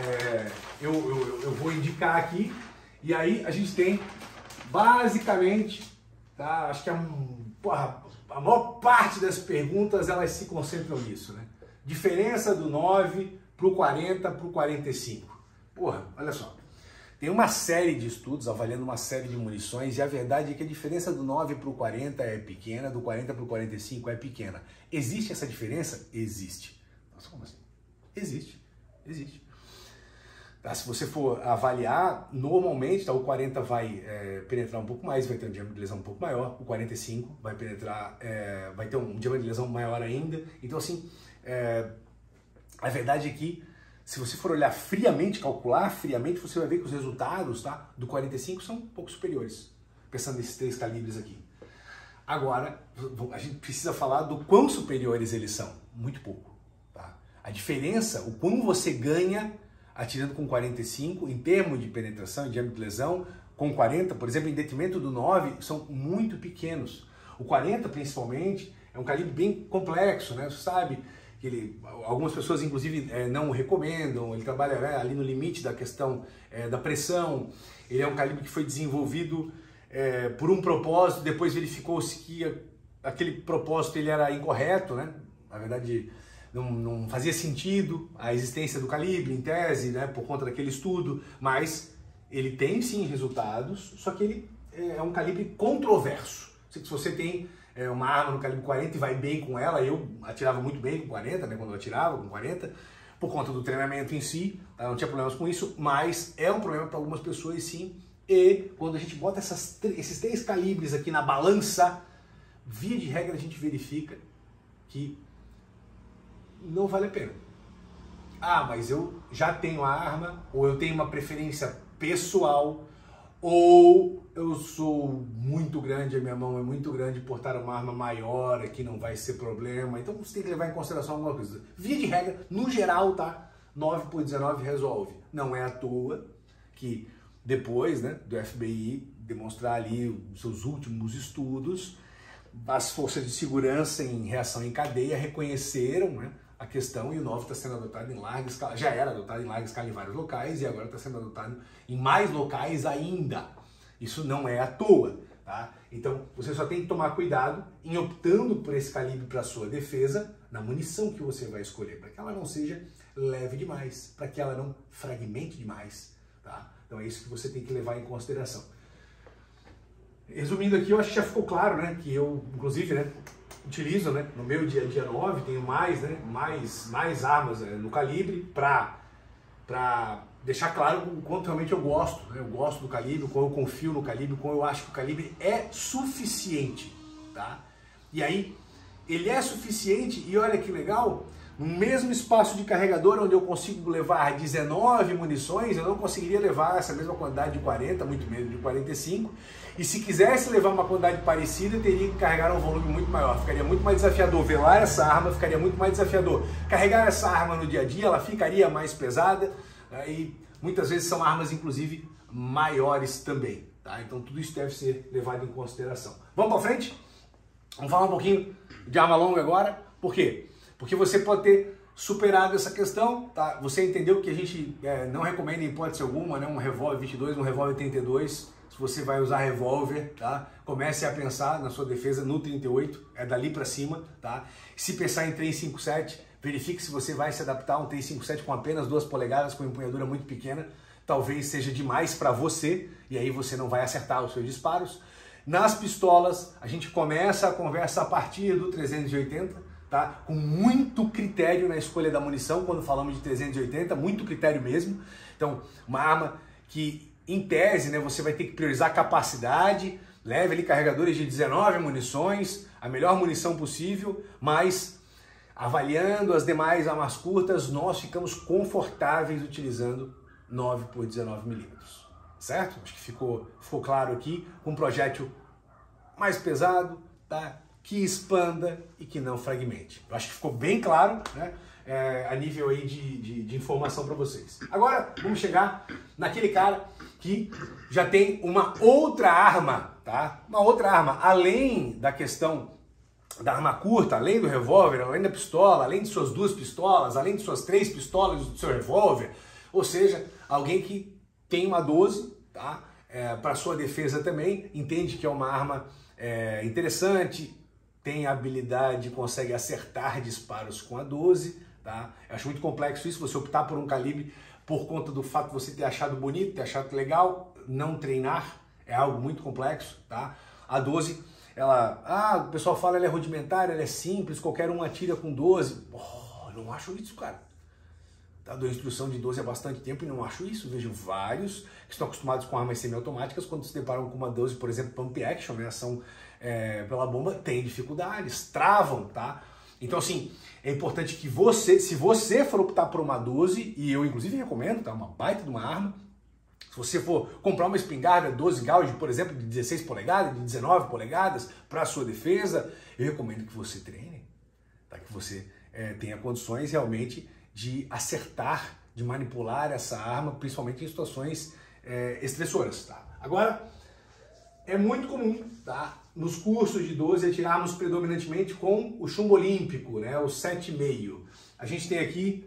A: Eu vou indicar aqui, e aí a gente tem, basicamente, tá? Acho que a maior parte das perguntas, elas se concentram nisso, né? Diferença do 9 para o 40 para o 45. Porra, olha só. Tem uma série de estudos avaliando uma série de munições e a verdade é que a diferença do 9 para o 40 é pequena, do 40 para o 45 é pequena. Existe essa diferença? Existe. Nossa, como assim? Existe. Existe. Tá, se você for avaliar, normalmente tá, o 40 vai penetrar um pouco mais, vai ter um diâmetro de lesão um pouco maior, o 45 vai penetrar, vai ter um diâmetro de lesão maior ainda. Então assim, a verdade é que se você for olhar friamente, calcular friamente, você vai ver que os resultados, tá, do 45 são um pouco superiores, pensando nesses três calibres aqui. Agora, a gente precisa falar do quão superiores eles são. Muito pouco. Tá? A diferença, o quão você ganha atirando com 45 em termos de penetração e diâmetro de lesão, com 40, por exemplo, em detrimento do 9, são muito pequenos. O 40, principalmente, é um calibre bem complexo, né? Você sabe que algumas pessoas, inclusive, não o recomendam, ele trabalha ali no limite da questão da pressão, ele é um calibre que foi desenvolvido por um propósito, depois verificou-se que aquele propósito ele era incorreto, né? na verdade, não fazia sentido a existência do calibre, em tese, né, por conta daquele estudo, mas ele tem sim resultados, só que ele é um calibre controverso. Se você tem uma arma no calibre 40 e vai bem com ela, eu atirava muito bem com 40, né, quando eu atirava com 40, por conta do treinamento em si, tá? Não tinha problemas com isso, mas é um problema para algumas pessoas sim, e quando a gente bota esses 3 calibres aqui na balança, via de regra a gente verifica que não vale a pena. Ah, mas eu já tenho a arma, ou eu tenho uma preferência pessoal, ou eu sou muito grande, a minha mão é muito grande, portar uma arma maior aqui não vai ser problema. Então você tem que levar em consideração alguma coisa. Via de regra, no geral, tá? 9x19 resolve. Não é à toa que depois, né, do FBI demonstrar ali os seus últimos estudos, as forças de segurança em reação em cadeia reconheceram, né, a questão, e o 9 está sendo adotado em larga escala, já era adotado em larga escala em vários locais e agora está sendo adotado em mais locais ainda. Isso não é à toa, tá? Então você só tem que tomar cuidado em optando por esse calibre para sua defesa, na munição que você vai escolher, para que ela não seja leve demais, para que ela não fragmente demais, tá? Então é isso que você tem que levar em consideração. Resumindo aqui, eu acho que já ficou claro, né, que eu, inclusive, né, utilizo, né, no meu dia a dia 9, tenho mais, né, mais armas no calibre para deixar claro o quanto realmente eu gosto, né, eu gosto do calibre, o quanto eu confio no calibre, o quanto eu acho que o calibre é suficiente, tá? E aí, ele é suficiente e olha que legal, no mesmo espaço de carregador onde eu consigo levar 19 munições, eu não conseguiria levar essa mesma quantidade de 40, muito menos de 45, e se quisesse levar uma quantidade parecida, teria que carregar um volume muito maior, ficaria muito mais desafiador velar essa arma, ficaria muito mais desafiador carregar essa arma no dia a dia, ela ficaria mais pesada, né, e muitas vezes são armas, inclusive, maiores também, tá? Então tudo isso deve ser levado em consideração. Vamos para frente? Vamos falar um pouquinho de arma longa agora, por quê? Porque você pode ter superado essa questão, tá? Você entendeu que a gente não recomenda em hipótese alguma, né? Um revólver 22, um revólver 32. Se você vai usar revólver, tá? Comece a pensar na sua defesa no 38, é dali para cima, tá? Se pensar em 357, verifique se você vai se adaptar a um 357 com apenas 2 polegadas, com empunhadura muito pequena. Talvez seja demais para você e aí você não vai acertar os seus disparos. Nas pistolas, a gente começa a conversa a partir do 380, tá? Com muito critério na escolha da munição, quando falamos de 380, muito critério mesmo. Então, uma arma que, em tese, né, você vai ter que priorizar a capacidade, leve ali carregadores de 19 munições, a melhor munição possível, mas avaliando as demais armas curtas, nós ficamos confortáveis utilizando 9x19mm, certo? Acho que ficou claro aqui, com um projétil mais pesado, tá? Que expanda e que não fragmente. Eu acho que ficou bem claro, né? A nível aí de informação para vocês. Agora vamos chegar naquele cara que já tem uma outra arma, tá? Uma outra arma, além da questão da arma curta, além do revólver, além da pistola, além de suas 2 pistolas, além de suas 3 pistolas do seu revólver, ou seja, alguém que tem uma 12, tá? Para sua defesa também, entende que é uma arma interessante, tem habilidade, consegue acertar disparos com a 12, tá? Eu acho muito complexo isso, você optar por um calibre por conta do fato de você ter achado bonito, ter achado legal, não treinar, é algo muito complexo, tá? A 12, ela, o pessoal fala ela é rudimentar, ela é simples, qualquer um atira com 12. Eu não acho isso, cara. Tá, dou instrução de 12 há bastante tempo e não acho isso. Vejo vários que estão acostumados com armas semiautomáticas, quando se deparam com uma 12, por exemplo, pump action, né, ação pela bomba, tem dificuldades, travam, tá? Então, assim, é importante que você, se você for optar por uma 12, e eu inclusive recomendo, tá, uma baita de uma arma, se você for comprar uma espingarda 12 gauge, por exemplo, de 16 polegadas, de 19 polegadas, para a sua defesa, eu recomendo que você treine, tá? Que você tenha condições realmente de acertar, de manipular essa arma, principalmente em situações estressoras, tá? Agora, é muito comum, tá, nos cursos de 12 atirarmos predominantemente com o chumbo olímpico, né, o 7,5. A gente tem aqui...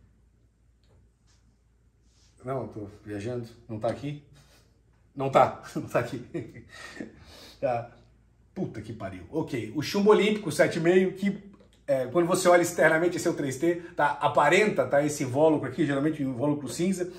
A: Não, eu tô viajando, não tá aqui? Não tá aqui. Tá. Puta que pariu. Ok, o chumbo olímpico 7,5, que quando você olha externamente, esse é o 3T, tá? Aparenta, tá? Esse invólucro aqui, geralmente um invólucro cinza.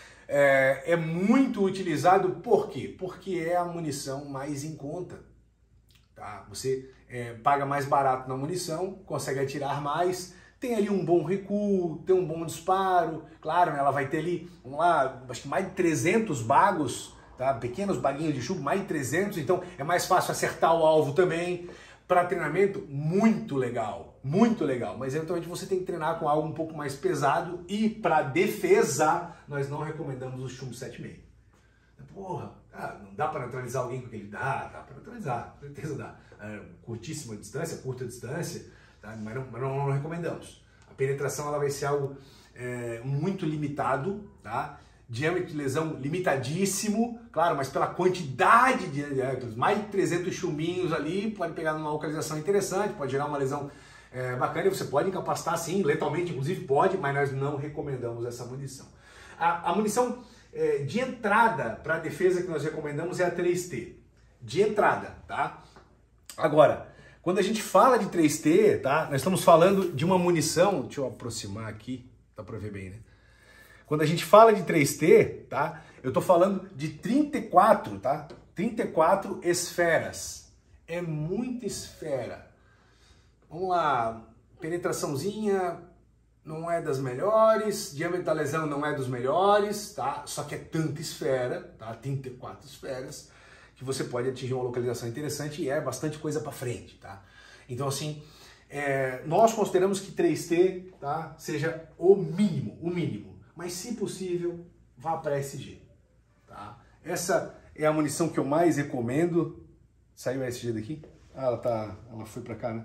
A: É muito utilizado, por quê? Porque é a munição mais em conta. Tá? Você paga mais barato na munição, consegue atirar mais, tem ali um bom recuo, tem um bom disparo. Claro, né, ela vai ter ali, vamos lá, acho que mais de 300 bagos, tá? Pequenos baguinhos de chumbo, mais de 300, então é mais fácil acertar o alvo também. Para treinamento, muito legal, mas eventualmente você tem que treinar com algo um pouco mais pesado e para defesa, nós não recomendamos o chumbo 7,5. Porra, não dá para neutralizar alguém com aquele? Dá para neutralizar, com certeza dá. Curtíssima distância, curta distância, tá? mas não recomendamos. A penetração ela vai ser algo muito limitado, tá? Diâmetro de lesão limitadíssimo, claro, mas pela quantidade de mais de 300 chumbinhos ali, pode pegar numa localização interessante, pode gerar uma lesão bacana e você pode incapacitar sim, letalmente inclusive pode, mas nós não recomendamos essa munição. A munição de entrada para a defesa que nós recomendamos é a 3T, de entrada, tá? Agora, quando a gente fala de 3T, tá? Nós estamos falando de uma munição, deixa eu aproximar aqui, dá para ver bem, né? Quando a gente fala de 3T, tá? Eu tô falando de 34, tá? 34 esferas. É muita esfera. Vamos lá, penetraçãozinha não é das melhores, diâmetro da lesão não é dos melhores, tá? Só que é tanta esfera, tá? 34 esferas, que você pode atingir uma localização interessante e é bastante coisa para frente, tá? Então assim, nós consideramos que 3T, tá? Seja o mínimo. Mas, se possível, vá para SG. Tá? Essa é a munição que eu mais recomendo. Saiu a SG daqui? Ela foi para cá, né?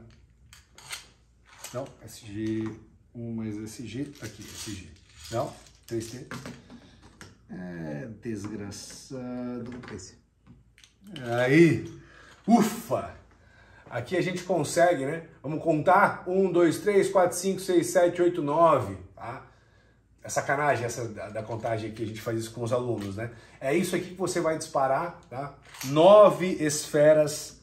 A: Não, SG1 mais SG. Aqui, SG. Não, 3T. Desgraçado. Esse. Aí, ufa! Aqui a gente consegue, né? Vamos contar? 1, 2, 3, 4, 5, 6, 7, 8, 9. Tá? É sacanagem essa da contagem aqui, a gente faz isso com os alunos, né? É isso aqui que você vai disparar, tá? 9 esferas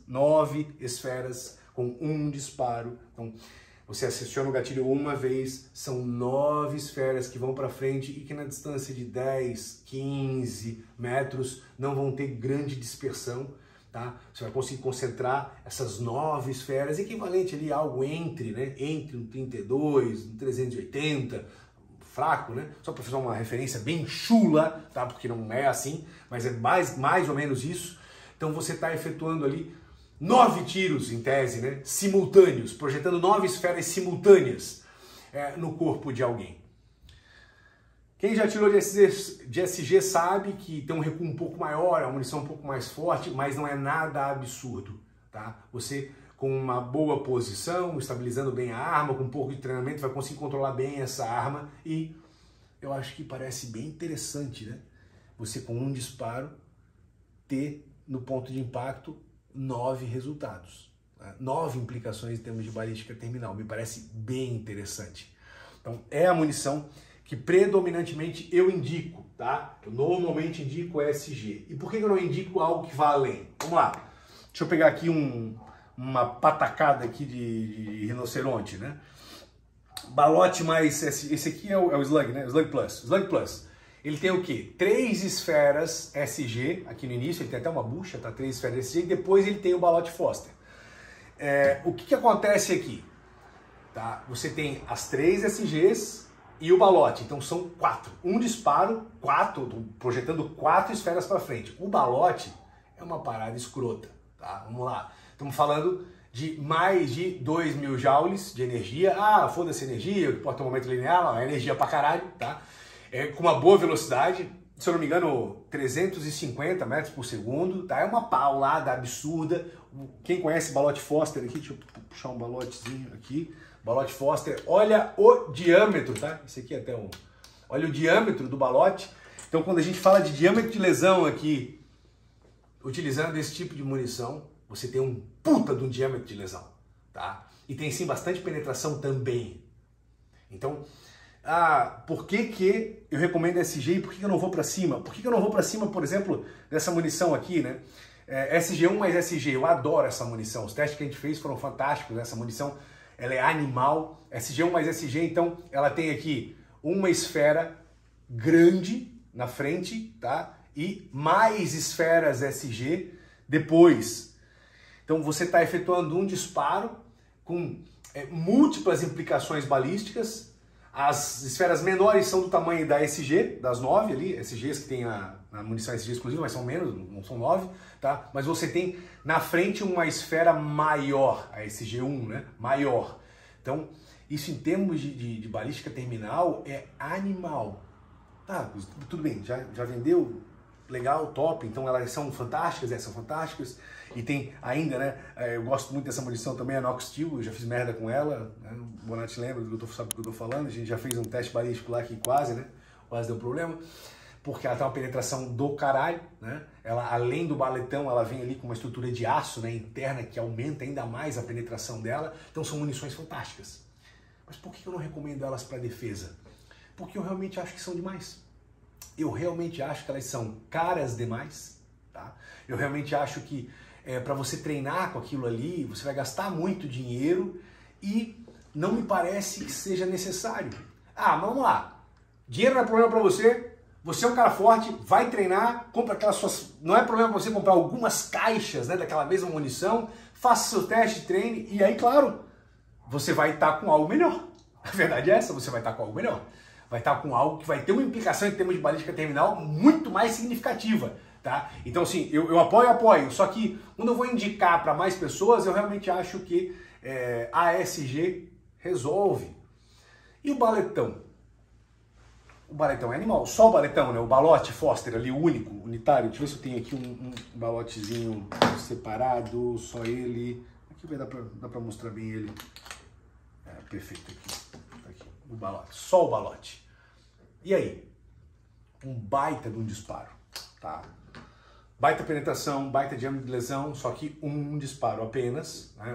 A: com um disparo. Então, você aciona o gatilho uma vez, são 9 esferas que vão para frente e que na distância de 10, 15 metros não vão ter grande dispersão, tá? Você vai conseguir concentrar essas 9 esferas, equivalente ali a algo entre, né? Entre um 32, um 380, fraco, né? Só para fazer uma referência bem chula, tá? Porque não é assim, mas é mais ou menos isso. Então você está efetuando ali 9 tiros, em tese, né? Simultâneos, projetando 9 esferas simultâneas no corpo de alguém. Quem já tirou de SG sabe que tem um recuo um pouco maior, a munição um pouco mais forte, mas não é nada absurdo, tá? Você com uma boa posição, estabilizando bem a arma, com um pouco de treinamento, vai conseguir controlar bem essa arma e eu acho que parece bem interessante, né? Você com um disparo ter no ponto de impacto 9 resultados, né? 9 implicações em termos de balística terminal, me parece bem interessante. Então é a munição que predominantemente eu indico, tá? Eu normalmente indico SG. E por que eu não indico algo que vá além? Vamos lá, deixa eu pegar aqui uma patacada aqui de rinoceronte, né? Balote mais... Esse aqui é o Slug, né? Slug Plus. Slug Plus. Ele tem o quê? 3 esferas SG, aqui no início, ele tem até uma bucha, tá? 3 esferas SG, e depois ele tem o balote Foster. O que acontece aqui? Tá? Você tem as 3 SGs e o balote, então são 4. Um disparo, 4, projetando 4 esferas para frente. O balote é uma parada escrota, tá? Vamos lá. Estamos falando de mais de 2.000 joules de energia. Ah, foda-se energia, porta um momento linear, não, é energia pra caralho, tá? Com uma boa velocidade, se eu não me engano, 350 metros por segundo, tá? É uma paulada absurda. Quem conhece balote Foster aqui, deixa eu puxar um balotezinho aqui. Balote Foster, olha o diâmetro, tá? Esse aqui é até um... Olha o diâmetro do balote. Então, quando a gente fala de diâmetro de lesão aqui, utilizando esse tipo de munição, você tem um puta de um diâmetro de lesão, tá? E tem sim bastante penetração também. Então, por que eu recomendo SG e por que eu não vou para cima? Por que eu não vou para cima, por exemplo, dessa munição aqui, né? SG1 mais SG, eu adoro essa munição. Os testes que a gente fez foram fantásticos. Essa munição ela é animal. SG1 mais SG, então ela tem aqui uma esfera grande na frente, tá? E mais esferas SG depois. Então você está efetuando um disparo com múltiplas implicações balísticas. As esferas menores são do tamanho da SG, das 9 ali, SGs que tem a munição SG exclusiva, mas são menos, não são 9, tá? Mas você tem na frente uma esfera maior, a SG1, né? Maior. Então, isso em termos de balística terminal é animal. Tá, tudo bem, já vendeu, legal, top, então elas são fantásticas, são fantásticas. E tem ainda, né, eu gosto muito dessa munição também, a Nox Steel, eu já fiz merda com ela, né, o Bonatti lembra, sabe do que eu tô falando, a gente já fez um teste balístico lá que quase deu problema, porque ela tem uma penetração do caralho, né, ela além do baletão, ela vem ali com uma estrutura de aço, né, interna, que aumenta ainda mais a penetração dela, então são munições fantásticas. Mas por que eu não recomendo elas para defesa? Porque eu realmente acho que são demais. Eu realmente acho que elas são caras demais, tá? Eu realmente acho que para você treinar com aquilo ali, você vai gastar muito dinheiro e não me parece que seja necessário. Ah, mas vamos lá. Dinheiro não é problema para você. Você é um cara forte, vai treinar, compra aquelas suas... Não é problema para você comprar algumas caixas, né, daquela mesma munição, faça seu teste, treine e aí, claro, você vai estar com algo melhor. A verdade é essa, você vai estar com algo melhor. Vai estar com algo que vai ter uma implicação em termos de balística terminal muito mais significativa, tá? Então, assim, eu apoio, só que quando eu vou indicar para mais pessoas, eu realmente acho que a ASG resolve. E o baletão? O baletão é animal, só o baletão, né? O balote Foster ali, o único, unitário. Deixa eu ver se eu tenho aqui um balotezinho separado, só ele. Aqui vai dar pra mostrar bem ele. Perfeito aqui. O balote, só o balote. E aí? Um baita de um disparo, tá? Baita penetração, baita diâmetro de lesão, só que um disparo apenas, né?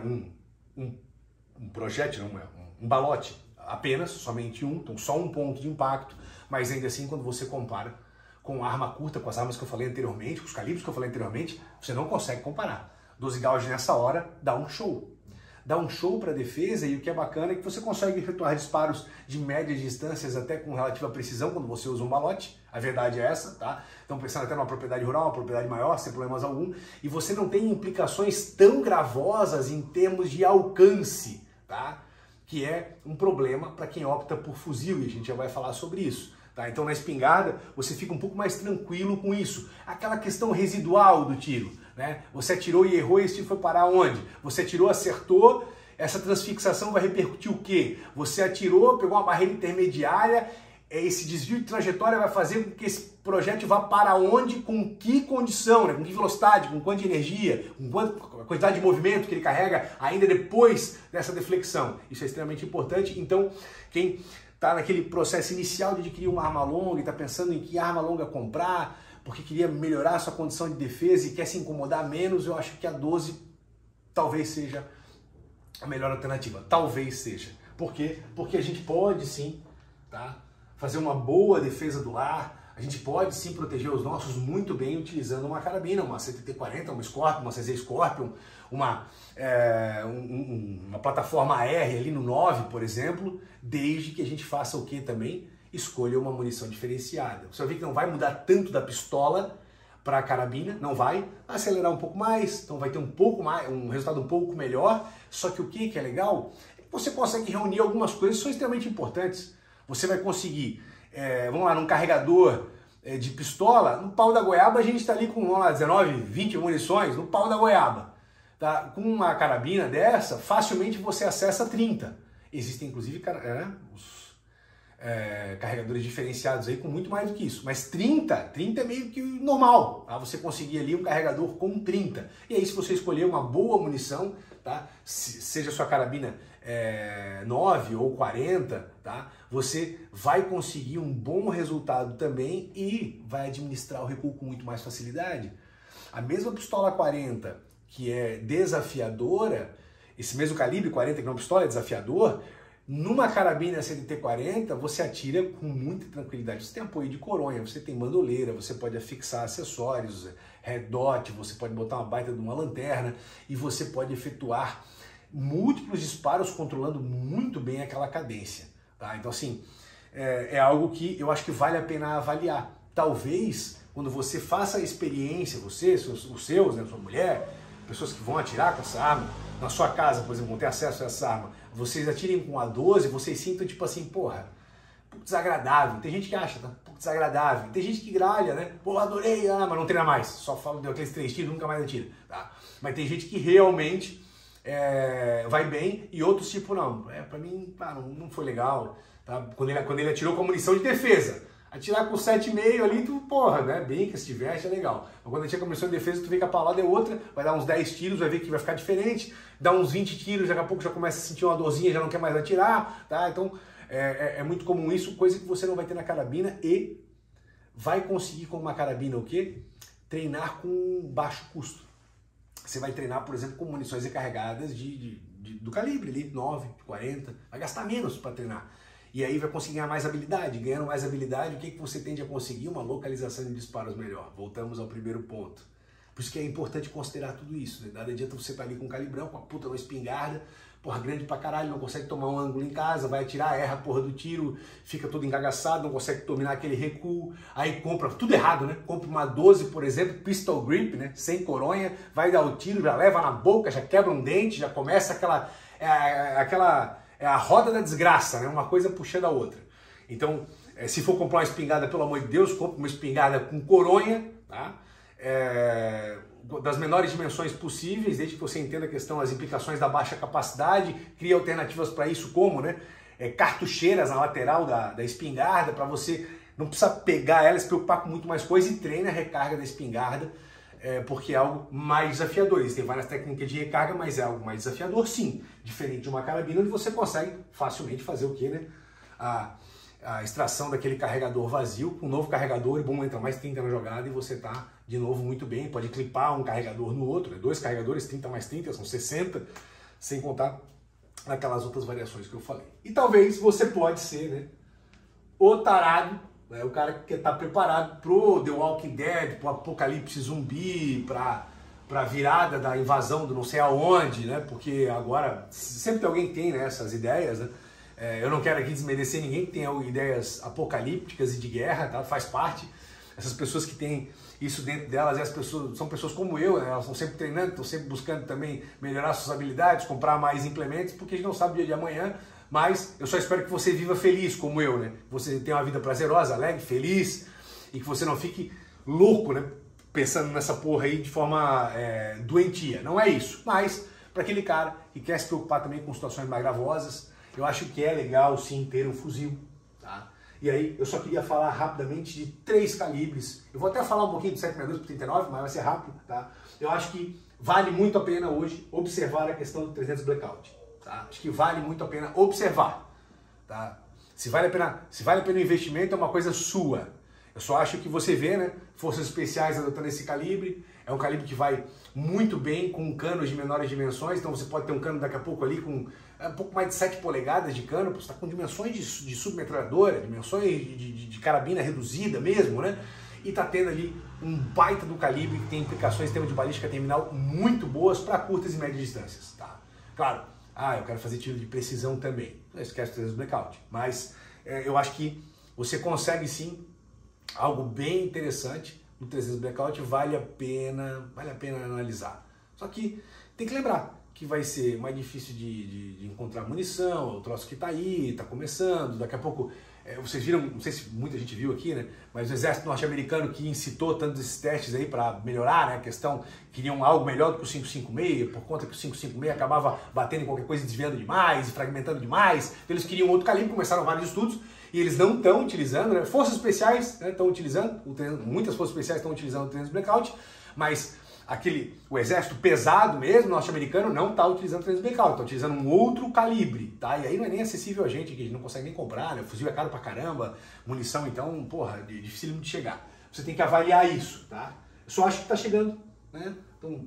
A: um projétil, não é? Um balote apenas, somente um, então só um ponto de impacto, mas ainda assim quando você compara com a arma curta, com as armas que eu falei anteriormente, com os calibres que eu falei anteriormente, você não consegue comparar. 12 gauge nessa hora dá um show. Dá um show para a defesa e o que é bacana é que você consegue efetuar disparos de médias distâncias até com relativa precisão quando você usa um balote. A verdade é essa, tá? Então pensando até numa propriedade rural, uma propriedade maior, sem problemas algum, e você não tem implicações tão gravosas em termos de alcance, tá? Que é um problema para quem opta por fuzil, e a gente já vai falar sobre isso. Tá? Então na espingarda você fica um pouco mais tranquilo com isso. Aquela questão residual do tiro, né? Você atirou e errou e esse tiro foi parar onde? Você atirou, acertou, essa transfixação vai repercutir o quê? Você atirou, pegou uma barreira intermediária, esse desvio de trajetória vai fazer com que esse projétil vá para onde, com que condição, né? Com que velocidade, com quanta energia, com a quantidade de movimento que ele carrega ainda depois dessa deflexão. Isso é extremamente importante. Então, quem está naquele processo inicial de adquirir uma arma longa e está pensando em que arma longa comprar, porque queria melhorar a sua condição de defesa e quer se incomodar menos, eu acho que a 12 talvez seja a melhor alternativa. Talvez seja. Por quê? Porque a gente pode sim, tá, fazer uma boa defesa do lar, a gente pode sim proteger os nossos muito bem utilizando uma carabina, uma CTT-40, uma Scorpion, uma CZ Scorpion, uma plataforma AR ali no 9, por exemplo, desde que a gente faça o que também? Escolha uma munição diferenciada. Você vai ver que não vai mudar tanto da pistola para a carabina, não vai acelerar um pouco mais, então vai ter um resultado um pouco melhor, só que o que é legal? Você consegue reunir algumas coisas que são extremamente importantes. Você vai conseguir, vamos lá, num carregador de pistola, no pau da goiaba a gente está ali com, vamos lá, 19, 20 munições, no pau da goiaba. Tá? Com uma carabina dessa, facilmente você acessa 30. Existem inclusive carregadores diferenciados aí com muito mais do que isso, mas 30 é meio que normal, tá? Você conseguir ali um carregador com 30. E aí se você escolher uma boa munição, tá? Seja sua carabina 9 ou 40, tá? Você vai conseguir um bom resultado também e vai administrar o recuo com muito mais facilidade. A mesma pistola 40, que é desafiadora, esse mesmo calibre 40 que é uma pistola é desafiador, numa carabina CTT-40 você atira com muita tranquilidade. Você tem apoio de coronha, você tem bandoleira, você pode afixar acessórios, red dot, você pode botar uma baita de uma lanterna e você pode efetuar múltiplos disparos controlando muito bem aquela cadência. Tá? Então, assim, é algo que eu acho que vale a pena avaliar. Talvez, quando você faça a experiência, você, os seus, né, sua mulher, pessoas que vão atirar com essa arma, na sua casa, por exemplo, vão ter acesso a essa arma, vocês atirem com a 12, vocês sintam tipo assim, porra, desagradável. Tem gente que acha, tá? Desagradável. Tem gente que gralha, né? Pô, adorei, mas não treina mais. Só fala, deu aqueles 3 tiros, nunca mais atira. Tá? Mas tem gente que realmente vai bem e outros tipo, não. Pra mim, não foi legal. Tá? Quando ele atirou com a munição de defesa. Atirar com 7,5 ali, tu, porra, né? Brinca, se diverte, é legal. Mas quando atira com a munição de defesa, tu vê que a paulada é outra, vai dar uns 10 tiros, vai ver que vai ficar diferente. Dá uns 20 tiros, daqui a pouco já começa a sentir uma dorzinha, já não quer mais atirar, tá? Então, é muito comum isso, coisa que você não vai ter na carabina e vai conseguir com uma carabina o quê? Treinar com baixo custo. Você vai treinar, por exemplo, com munições recarregadas do calibre ali, 9, 40, vai gastar menos para treinar. E aí vai conseguir ganhar mais habilidade. Ganhando mais habilidade, o que você tende a conseguir? Uma localização de disparos melhor. Voltamos ao primeiro ponto. Por isso que é importante considerar tudo isso, né? Nada adianta você estar ali com um calibrão, com a puta uma espingarda, porra, grande pra caralho, não consegue tomar um ângulo em casa, vai atirar, erra a porra do tiro, fica todo engagaçado, não consegue dominar aquele recuo, aí compra, tudo errado, né? Compra uma 12, por exemplo, pistol grip, né? Sem coronha, vai dar o tiro, já leva na boca, já quebra um dente, já começa aquela a roda da desgraça, né? Uma coisa puxando a outra. Então, se for comprar uma espingarda, pelo amor de Deus, compre uma espingarda com coronha, tá? Das menores dimensões possíveis, desde que você entenda a questão, as implicações da baixa capacidade, cria alternativas para isso, como, né? Cartucheiras na lateral da espingarda, para você não precisar pegar ela, se preocupar com muito mais coisa e treine a recarga da espingarda, porque é algo mais desafiador. Existem várias técnicas de recarga, mas é algo mais desafiador, sim. Diferente de uma carabina, onde você consegue facilmente fazer o quê, né? A extração daquele carregador vazio com um novo carregador, e bom, entra mais 30 na jogada e você tá de novo muito bem. Pode clipar um carregador no outro, né? 2 carregadores, 30 mais 30, são 60, sem contar aquelas outras variações que eu falei. E talvez você pode ser, né, o tarado, né, o cara que está preparado pro The Walking Dead, pro apocalipse zumbi, pra virada da invasão do não sei aonde, né? Porque agora sempre tem alguém que tem, né, essas ideias, né? Eu não quero aqui desmerecer ninguém que tenha ideias apocalípticas e de guerra, tá? Faz parte. Essas pessoas que têm isso dentro delas, são pessoas como eu, né? Elas estão sempre treinando, estão sempre buscando também melhorar suas habilidades, comprar mais implementos, porque a gente não sabe o dia de amanhã. Mas eu só espero que você viva feliz como eu, né? Você tenha uma vida prazerosa, alegre, feliz, e que você não fique louco, né? Pensando nessa porra aí de forma doentia. Não é isso. Mas, para aquele cara que quer se preocupar também com situações mais gravosas, eu acho que é legal sim ter um fuzil, tá? E aí eu só queria falar rapidamente de 3 calibres. Eu vou até falar um pouquinho do 762 por 39, mas vai ser rápido, tá? Eu acho que vale muito a pena hoje observar a questão do 300 Blackout, tá? Acho que vale muito a pena observar, tá? Se vale a pena o investimento é uma coisa sua. Eu só acho que você vê, né, forças especiais adotando esse calibre. É um calibre que vai muito bem com canos de menores dimensões, então você pode ter um cano daqui a pouco ali com um pouco mais de 7 polegadas de cano, você está com dimensões de submetralhadora, dimensões de carabina reduzida mesmo, né? E está tendo ali um baita do calibre que tem implicações em termos de balística terminal muito boas para curtas e médias distâncias, tá? Claro, eu quero fazer tiro de precisão também, não esquece o 300 Blackout, mas eu acho que você consegue sim algo bem interessante no 300 Blackout, vale a pena analisar. Só que tem que lembrar que vai ser mais difícil de encontrar munição, o troço que está aí, está começando, daqui a pouco, vocês viram, não sei se muita gente viu aqui, né, mas o exército norte-americano que incitou tantos esses testes aí para melhorar, né, a questão, queriam algo melhor do que o 5.56, por conta que o 5.56 acabava batendo em qualquer coisa, desviando demais, e fragmentando demais, então eles queriam outro calibre, começaram vários estudos, e eles não estão utilizando, né, forças especiais estão utilizando, muitas forças especiais estão utilizando o 300 Blackout, mas o exército pesado mesmo, norte-americano, não está utilizando 300 Blackout, está utilizando um outro calibre, tá? E aí não é nem acessível a gente, que a gente não consegue nem comprar, né? O fuzil é caro pra caramba, munição então, porra, difícil de chegar. Você tem que avaliar isso, tá? Eu só acho que está chegando, né? Então,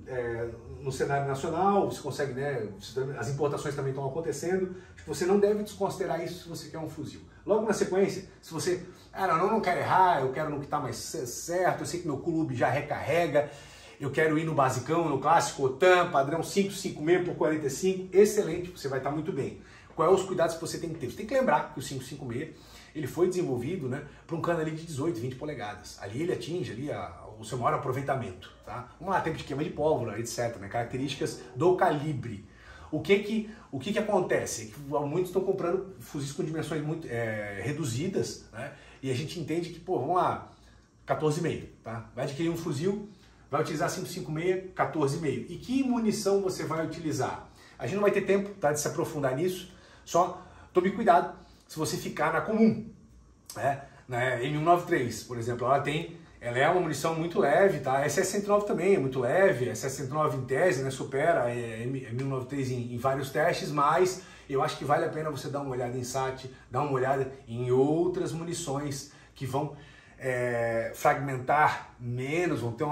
A: no cenário nacional, você consegue, né? As importações também estão acontecendo, acho que você não deve desconsiderar isso se você quer um fuzil. Logo na sequência, se você, não quero errar, eu quero no que está mais certo, eu sei que meu clube já recarrega, eu quero ir no basicão, no clássico, OTAN, padrão 5,56 por 45, excelente, você vai estar muito bem. Quais os cuidados que você tem que ter? Você tem que lembrar que o 5,56 ele foi desenvolvido, né, para um cano ali de 18, 20 polegadas. Ali ele atinge ali o seu maior aproveitamento. Tá? Vamos lá, tempo de queima de pólvora, etc. Né, características do calibre. O que acontece? Muitos estão comprando fuzis com dimensões muito reduzidas, né, e a gente entende que, pô, vamos lá, 14,5, tá? Vai adquirir um fuzil, vai utilizar 5,56, 14,5. E que munição você vai utilizar? A gente não vai ter tempo, tá, de se aprofundar nisso, só tome cuidado se você ficar na comum. Né? Na M193, por exemplo, ela é uma munição muito leve, tá? A SS-109 também é muito leve, a SS-109 em tese, né, supera a M193 em vários testes, mas eu acho que vale a pena você dar uma olhada em SAT, dar uma olhada em outras munições que vão fragmentar menos, vão ter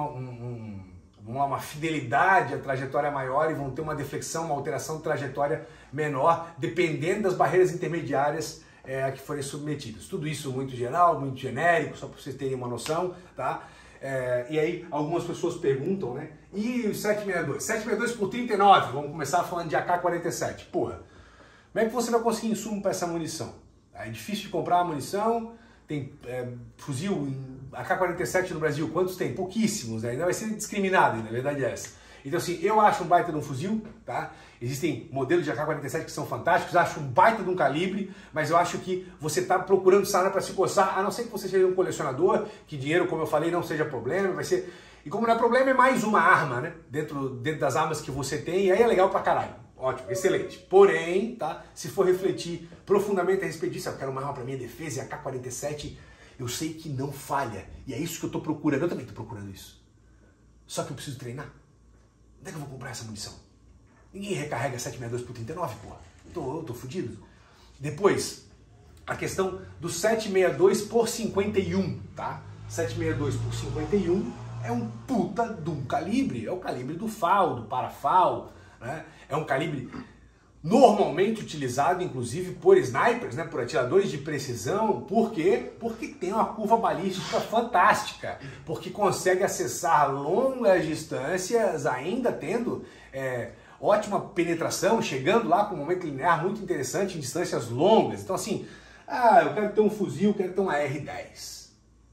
A: uma fidelidade à trajetória maior e vão ter uma deflexão, uma alteração de trajetória menor, dependendo das barreiras intermediárias a que forem submetidas. Tudo isso muito geral, muito genérico, só para vocês terem uma noção, tá? E aí algumas pessoas perguntam, né? E o 762? 762 por 39, vamos começar falando de AK-47. Porra, como é que você vai conseguir insumo para essa munição? É difícil de comprar a munição, tem fuzil AK-47 no Brasil, quantos tem? Pouquíssimos, né? Ainda vai ser discriminado, na verdade é essa. Então assim, eu acho um baita de um fuzil, tá? Existem modelos de AK-47 que são fantásticos, acho um baita de um calibre, mas eu acho que você está procurando sarna para se coçar, a não ser que você seja um colecionador, que dinheiro, como eu falei, não seja problema, vai ser... E como não é problema, é mais uma arma, né? Dentro das armas que você tem, e aí é legal pra caralho. Ótimo, excelente. Porém, tá? Se for refletir profundamente a respeito disso, eu quero uma arma para minha defesa, e a AK-47 eu sei que não falha. E é isso que eu tô procurando. Eu também tô procurando isso. Só que eu preciso treinar. Onde é que eu vou comprar essa munição? Ninguém recarrega 762 por 39, porra. Eu tô fudido. Depois, a questão do 762 por 51, tá? 762 por 51 é um puta de um calibre. É o calibre do FAL, do Parafal, né? É um calibre normalmente utilizado, inclusive, por snipers, né? Por atiradores de precisão. Por quê? Porque tem uma curva balística fantástica. Porque consegue acessar longas distâncias, ainda tendo ótima penetração, chegando lá com um momento linear muito interessante em distâncias longas. Então, assim, eu quero ter um fuzil, quero ter uma R10.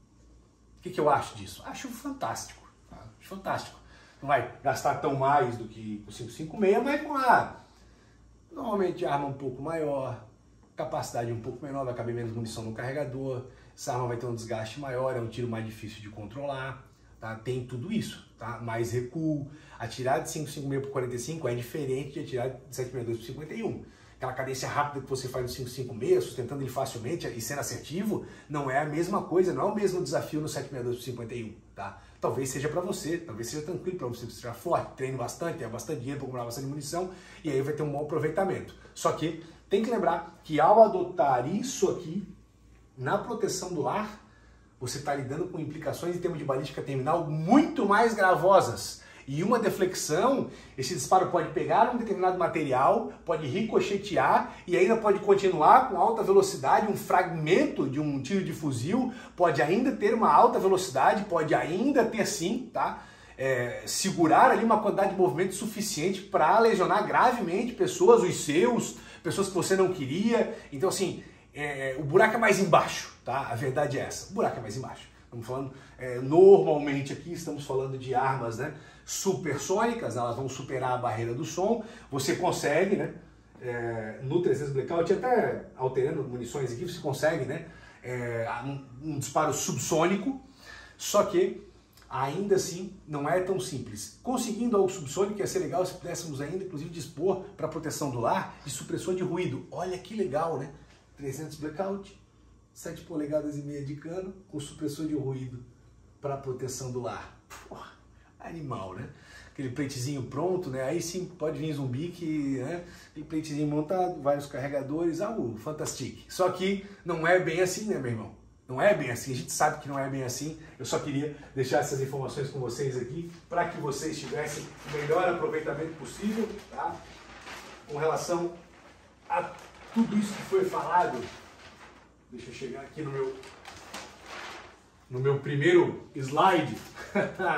A: O que eu acho disso? Acho fantástico. Tá? Acho fantástico. Não vai gastar tão mais do que o 5,56, mas com normalmente arma um pouco maior, capacidade um pouco menor, vai caber menos munição no carregador, essa arma vai ter um desgaste maior, é um tiro mais difícil de controlar, tá? Tem tudo isso, tá? Mais recuo, atirar de 5,56 por 45 é diferente de atirar de 7,62 por 51. Aquela cadência rápida que você faz no 5,56, sustentando ele facilmente e sendo assertivo, não é a mesma coisa, não é o mesmo desafio no 7,62 por 51, tá? Talvez seja para você, talvez seja tranquilo para você seja forte, treine bastante, tenha bastante dinheiro para comprar bastante munição e aí vai ter um bom aproveitamento. Só que tem que lembrar que ao adotar isso aqui na proteção do lar, você está lidando com implicações em termos de balística terminal muito mais gravosas. E uma deflexão, esse disparo pode pegar um determinado material, pode ricochetear e ainda pode continuar com alta velocidade, um fragmento de um tiro de fuzil, pode ainda ter uma alta velocidade, pode ainda ter sim, tá? Segurar ali uma quantidade de movimento suficiente para lesionar gravemente pessoas, pessoas que você não queria. Então assim, o buraco é mais embaixo, tá? A verdade é essa, o buraco é mais embaixo. Estamos falando, normalmente aqui estamos falando de armas, né, supersônicas, elas vão superar a barreira do som, você consegue, né, no 300 Blackout, até alterando munições aqui, você consegue, né, um disparo subsônico, só que ainda assim não é tão simples. Conseguindo algo subsônico ia ser legal se pudéssemos ainda, inclusive, dispor para proteção do lar de supressor de ruído. Olha que legal, né? 300 Blackout, 7 polegadas e meia de cano com supressor de ruído para proteção do lar. Porra, animal, né? Aquele platezinho pronto, né? Aí sim pode vir zumbi que, né? Aquele platezinho montado, vários carregadores, algo fantástico. Só que não é bem assim, né, meu irmão? Não é bem assim, a gente sabe que não é bem assim. Eu só queria deixar essas informações com vocês aqui para que vocês tivessem o melhor aproveitamento possível, tá? Com relação a tudo isso que foi falado. Deixa eu chegar aqui no meu primeiro slide.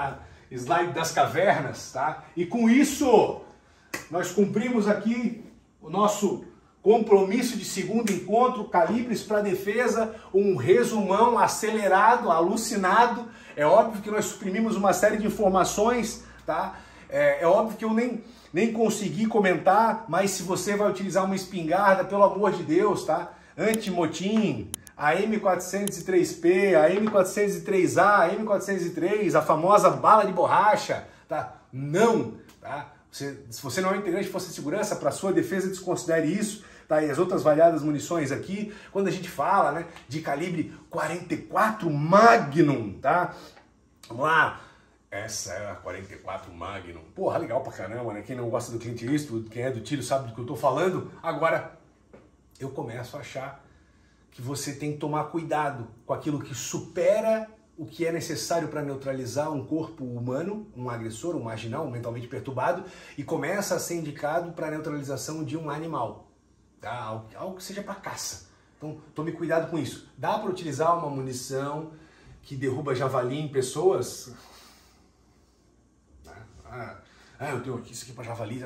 A: slide das cavernas, tá? E com isso, nós cumprimos aqui o nosso compromisso de segundo encontro, Calibres para Defesa, um resumão acelerado, alucinado. É óbvio que nós suprimimos uma série de informações, tá? É óbvio que eu nem consegui comentar, mas se você vai utilizar uma espingarda, pelo amor de Deus, tá? Anti-motim, a M403P, a M403A, a M403, a famosa bala de borracha, tá? Não, tá? Se você não é integrante de força de segurança, para sua defesa desconsidere isso, tá? E as outras variadas munições aqui, quando a gente fala, né, de calibre 44 Magnum, tá? Vamos lá. Essa é a 44 Magnum. Porra, legal pra caramba, né? Quem não gosta do Clint Eastwood, quem é do tiro sabe do que eu tô falando. Agora, eu começo a achar que você tem que tomar cuidado com aquilo que supera o que é necessário para neutralizar um corpo humano, um agressor, um marginal, um mentalmente perturbado, e começa a ser indicado para a neutralização de um animal, tá? Algo que seja para caça. Então, tome cuidado com isso. Dá para utilizar uma munição que derruba javali em pessoas? Eu tenho aqui isso aqui para javali.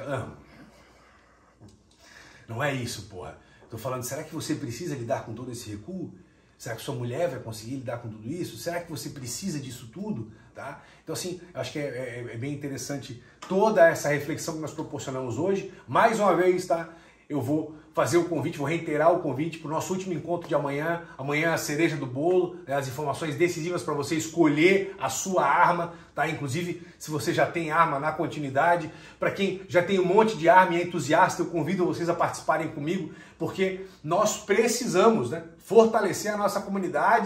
A: Não é isso, porra. Tô falando, será que você precisa lidar com todo esse recuo? Será que sua mulher vai conseguir lidar com tudo isso? Será que você precisa disso tudo? Tá? Então, assim, eu acho que é bem interessante toda essa reflexão que nós proporcionamos hoje. Mais uma vez, tá? Eu vou fazer o convite, vou reiterar o convite para o nosso último encontro de amanhã. Amanhã a cereja do bolo, né, as informações decisivas para você escolher a sua arma, tá? Inclusive, se você já tem arma na continuidade. Para quem já tem um monte de arma e é entusiasta, eu convido vocês a participarem comigo, porque nós precisamos, né, fortalecer a nossa comunidade,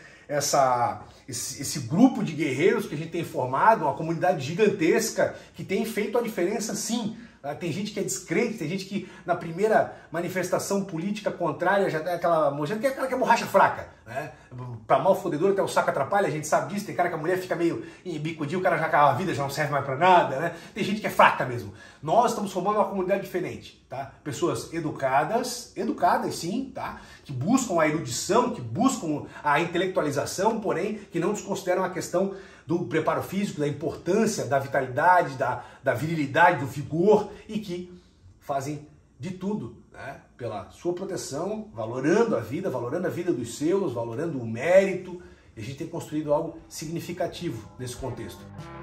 A: esse grupo de guerreiros que a gente tem formado, uma comunidade gigantesca que tem feito a diferença, sim. Tem gente que é descrente, tem gente que na primeira manifestação política contrária já tem aquela que é borracha fraca, né? Pra mal fodedor até o saco atrapalha, a gente sabe disso. Tem cara que a mulher fica meio bicudinho, o cara já acaba a vida, já não serve mais pra nada, né? Tem gente que é fraca mesmo. Nós estamos formando uma comunidade diferente, tá? Pessoas educadas sim, tá? Que buscam a erudição, que buscam a intelectualização, porém que não desconsideram a questão do preparo físico, da importância, da vitalidade, da virilidade, do vigor, e que fazem de tudo, né, pela sua proteção, valorando a vida dos seus, valorando o mérito, e a gente tem construído algo significativo nesse contexto.